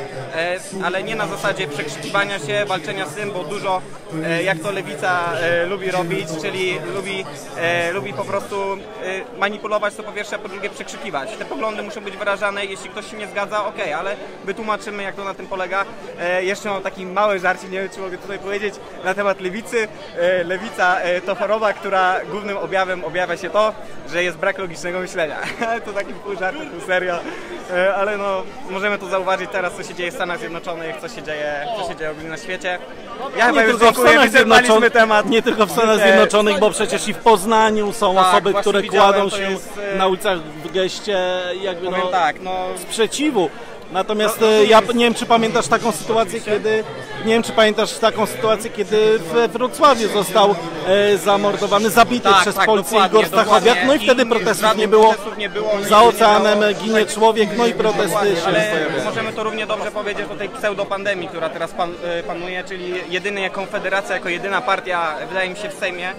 ale nie na zasadzie przekrzykiwania się, walczenia z tym, bo dużo, jak to lewica lubi robić, czyli lubi, lubi po prostu manipulować, to po pierwsze, a po drugie przekrzykiwać. Te poglądy muszą być wyrażane, jeśli ktoś się nie zgadza, ok, ale wytłumaczymy, jak to na tym polega. Jeszcze mam taki mały żarcik, nie wiem, czy mogę tutaj powiedzieć, na temat lewicy. Lewica to choroba, która głównym objawem objawia się to, że jest brak logicznego myślenia. To taki pół żart, pół serio, ale no, możemy to zauważyć teraz, co się dzieje w Stanach Zjednoczonych, co się dzieje, co się dzieje ogólnie na świecie. Ja nie chyba już tylko w dziękuję, Stanach Zjednoczonych, temat. nie tylko w Stanach Zjednoczonych, bo przecież i w Poznaniu są Tak, osoby, właśnie które widziałem, kładą to się jest, na ulicach w geście jakby Powiem no, tak, no... sprzeciwu. Natomiast e, ja nie wiem, czy pamiętasz taką sytuację, kiedy nie wiem, czy pamiętasz taką sytuację, kiedy we Wrocławiu został e, zamordowany, zabity Tak, przez tak, policję dokładnie, Igor Stachowiak, no i dokładnie. wtedy I protestów żadnych nie było. protestów nie było, Za nie oceanem było. ginie człowiek, no i protesty się Ale pojawiają. możemy to równie dobrze powiedzieć o tej pseudopandemii, która teraz pan, y, panuje, czyli jedyna Konfederacja jako jedyna partia, wydaje mi się, w Sejmie,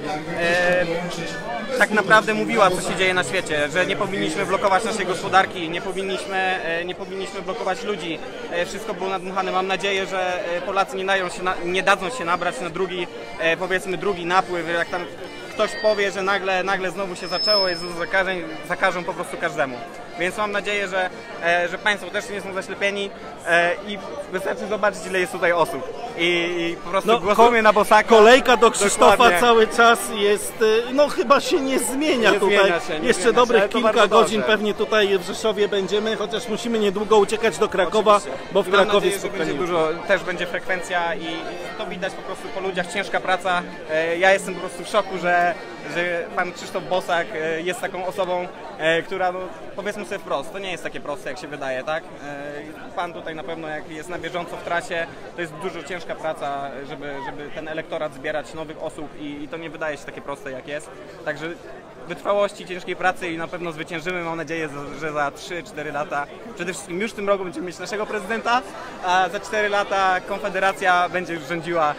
e, tak naprawdę mówiła, co się dzieje na świecie, że nie powinniśmy blokować naszej gospodarki, nie powinniśmy, e, nie powinniśmy blokować ludzi. E, wszystko było nadmuchane. Mam nadzieję, że Polacy nie, dają się na, nie dadzą się nabrać na drugi, e, powiedzmy, drugi napływ, jak tam ktoś powie, że nagle, nagle znowu się zaczęło, jest zakażeń, zakażą po prostu każdemu. Więc mam nadzieję, że, e, że Państwo też nie są zaślepieni e, i wystarczy zobaczyć, ile jest tutaj osób. I, i po prostu No, głosujmy na Bosaka. Kolejka do Krzysztofa Dokładnie. cały czas jest, y, no chyba się nie zmienia Nie tutaj. zmienia się, nie Jeszcze zmienia dobrych się, ale to kilka bardzo godzin dobrze. pewnie tutaj w Rzeszowie będziemy, chociaż musimy niedługo uciekać do Krakowa, Oczywiście. bo w Mam Krakowie nadzieję, że będzie spotkanie. dużo, też będzie frekwencja i to widać po prostu po ludziach, ciężka praca. E, Ja jestem po prostu w szoku, że, że pan Krzysztof Bosak e, jest taką osobą, e, która, no, powiedzmy sobie wprost, to nie jest takie proste, jak się wydaje, tak? E, Pan tutaj na pewno, jak jest na bieżąco w trasie, to jest dużo ciężka praca, żeby, żeby ten elektorat zbierać, nowych osób i, i to nie wydaje się takie proste, jak jest. Także wytrwałości, ciężkiej pracy i na pewno zwyciężymy. Mam nadzieję, że za trzy cztery lata, przede wszystkim już w tym roku będziemy mieć naszego prezydenta, a za cztery lata Konfederacja będzie już rządziła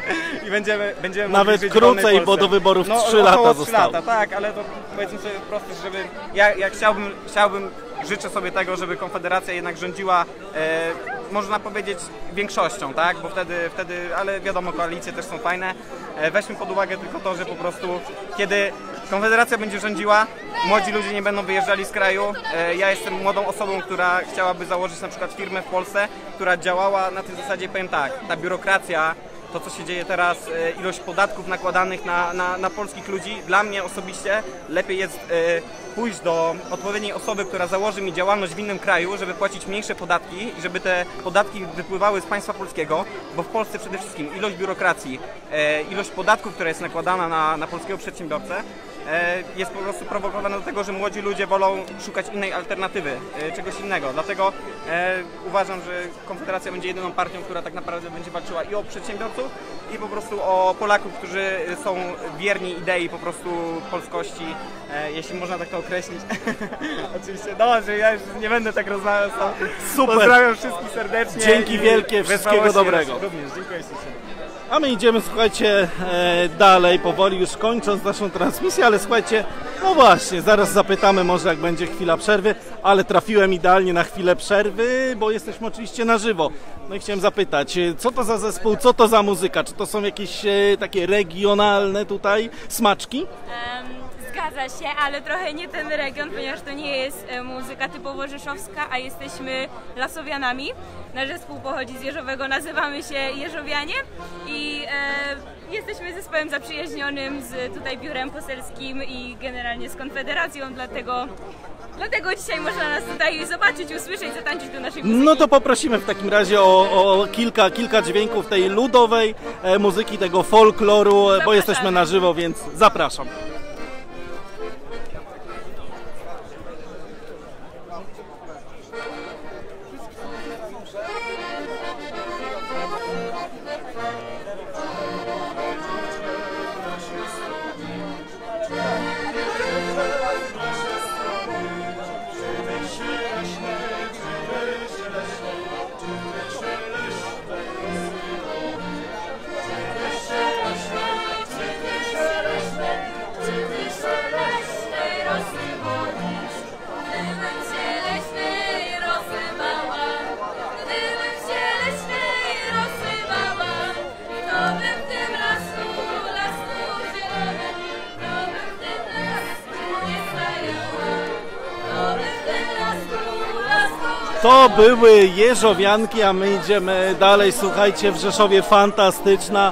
i będziemy, będziemy Nawet mogli żyć w wolnej krócej, bo Polsce. do wyborów no, trzy około lata trzy zostało. lata, tak, ale to powiedzmy sobie prosto, żeby ja, ja chciałbym, chciałbym, życzę sobie tego, żeby Konfederacja jednak rządziła, e, można powiedzieć, większością, tak, bo wtedy, wtedy, ale wiadomo, koalicje też są fajne. E, weźmy pod uwagę tylko to, że po prostu kiedy Konfederacja będzie rządziła, młodzi ludzie nie będą wyjeżdżali z kraju. Ja jestem młodą osobą, która chciałaby założyć na przykład firmę w Polsce, która działała na tej zasadzie, powiem tak, ta biurokracja, to co się dzieje teraz, ilość podatków nakładanych na, na, na polskich ludzi, dla mnie osobiście lepiej jest pójść do odpowiedniej osoby, która założy mi działalność w innym kraju, żeby płacić mniejsze podatki i żeby te podatki wypływały z państwa polskiego, bo w Polsce przede wszystkim ilość biurokracji, ilość podatków, która jest nakładana na, na polskiego przedsiębiorcę, jest po prostu prowokowane do tego, że młodzi ludzie wolą szukać innej alternatywy, czegoś innego. Dlatego uważam, że Konfederacja będzie jedyną partią, która tak naprawdę będzie walczyła i o przedsiębiorców, i po prostu o Polaków, którzy są wierni idei po prostu polskości, jeśli można tak to określić. Oczywiście, no, że ja już nie będę tak rozmawiał. Super. Pozdrawiam wszystkich serdecznie. Dzięki wielkie, wszystkiego dobrego. Również, dziękuję ślicznie. A my idziemy, słuchajcie, e, dalej, powoli już kończąc naszą transmisję, ale słuchajcie, no właśnie, zaraz zapytamy może jak będzie chwila przerwy, ale trafiłem idealnie na chwilę przerwy, bo jesteśmy oczywiście na żywo. No i chciałem zapytać, co to za zespół, co to za muzyka, czy to są jakieś e, takie regionalne tutaj smaczki? Um, zgadza się, ale trochę nie ten region, ponieważ to nie jest e, muzyka typowo rzeszowska, a jesteśmy Lasowianami. Nasz zespół pochodzi z Jeżowego, nazywamy się Jeżowianie i e, jesteśmy zespołem zaprzyjaźnionym z tutaj biurem poselskim i generalnie z Konfederacją, dlatego, dlatego dzisiaj można nas tutaj zobaczyć, usłyszeć, zatańczyć do naszej muzyki. No to poprosimy w takim razie o, o kilka, kilka dźwięków tej ludowej e, muzyki, tego folkloru, Zapraszamy. Bo jesteśmy na żywo, więc zapraszam. To były Jeżowianki, a my idziemy dalej. Słuchajcie, w Rzeszowie fantastyczna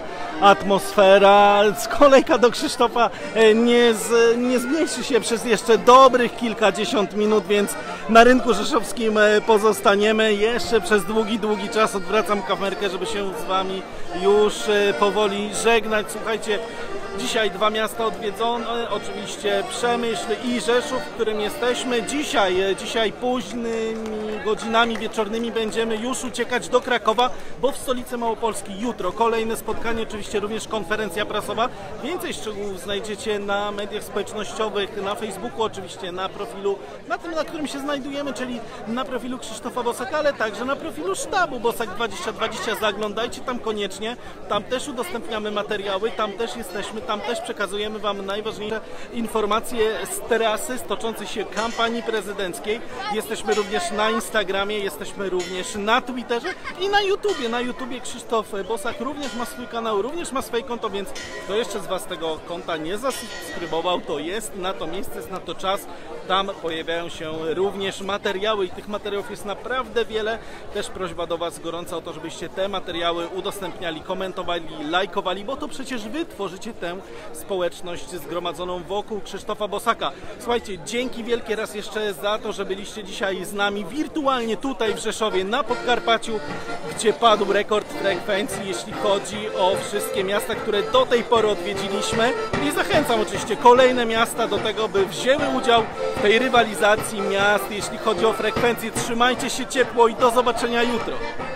atmosfera. Kolejka do Krzysztofa nie, z, nie zmieści się przez jeszcze dobrych kilkadziesiąt minut, więc na rynku rzeszowskim pozostaniemy jeszcze przez długi, długi czas. Odwracam kamerkę, żeby się z Wami już powoli żegnać. Słuchajcie, dzisiaj dwa miasta odwiedzone, oczywiście Przemyśl i Rzeszów, w którym jesteśmy. Dzisiaj, dzisiaj późnymi godzinami wieczornymi będziemy już uciekać do Krakowa, bo w stolicy Małopolski jutro kolejne spotkanie, oczywiście również konferencja prasowa. Więcej szczegółów znajdziecie na mediach społecznościowych, na Facebooku oczywiście, na profilu, na tym, na którym się znajdujemy, czyli na profilu Krzysztofa Bosaka, ale także na profilu sztabu Bosak dwadzieścia dwadzieścia. Zaglądajcie tam koniecznie, tam też udostępniamy materiały, tam też jesteśmy, tam też przekazujemy Wam najważniejsze informacje z trasy, z toczącej się kampanii prezydenckiej. Jesteśmy również na Instagramie, jesteśmy również na Twitterze i na YouTubie. Na YouTubie Krzysztof Bosak również ma swój kanał, również ma swoje konto, więc kto jeszcze z Was tego konta nie zasubskrybował, to jest na to miejsce, jest na to czas. Tam pojawiają się również materiały i tych materiałów jest naprawdę wiele. Też prośba do Was gorąca o to, żebyście te materiały udostępniali, komentowali, lajkowali, bo to przecież Wy tworzycie tę społeczność zgromadzoną wokół Krzysztofa Bosaka. Słuchajcie, dzięki wielkie raz jeszcze za to, że byliście dzisiaj z nami wirtualnie tutaj w Rzeszowie, na Podkarpaciu, gdzie padł rekord frekwencji, jeśli chodzi o wszystkie miasta, które do tej pory odwiedziliśmy. I zachęcam oczywiście kolejne miasta do tego, by wzięły udział w tej rywalizacji miast, jeśli chodzi o frekwencję. Trzymajcie się ciepło i do zobaczenia jutro.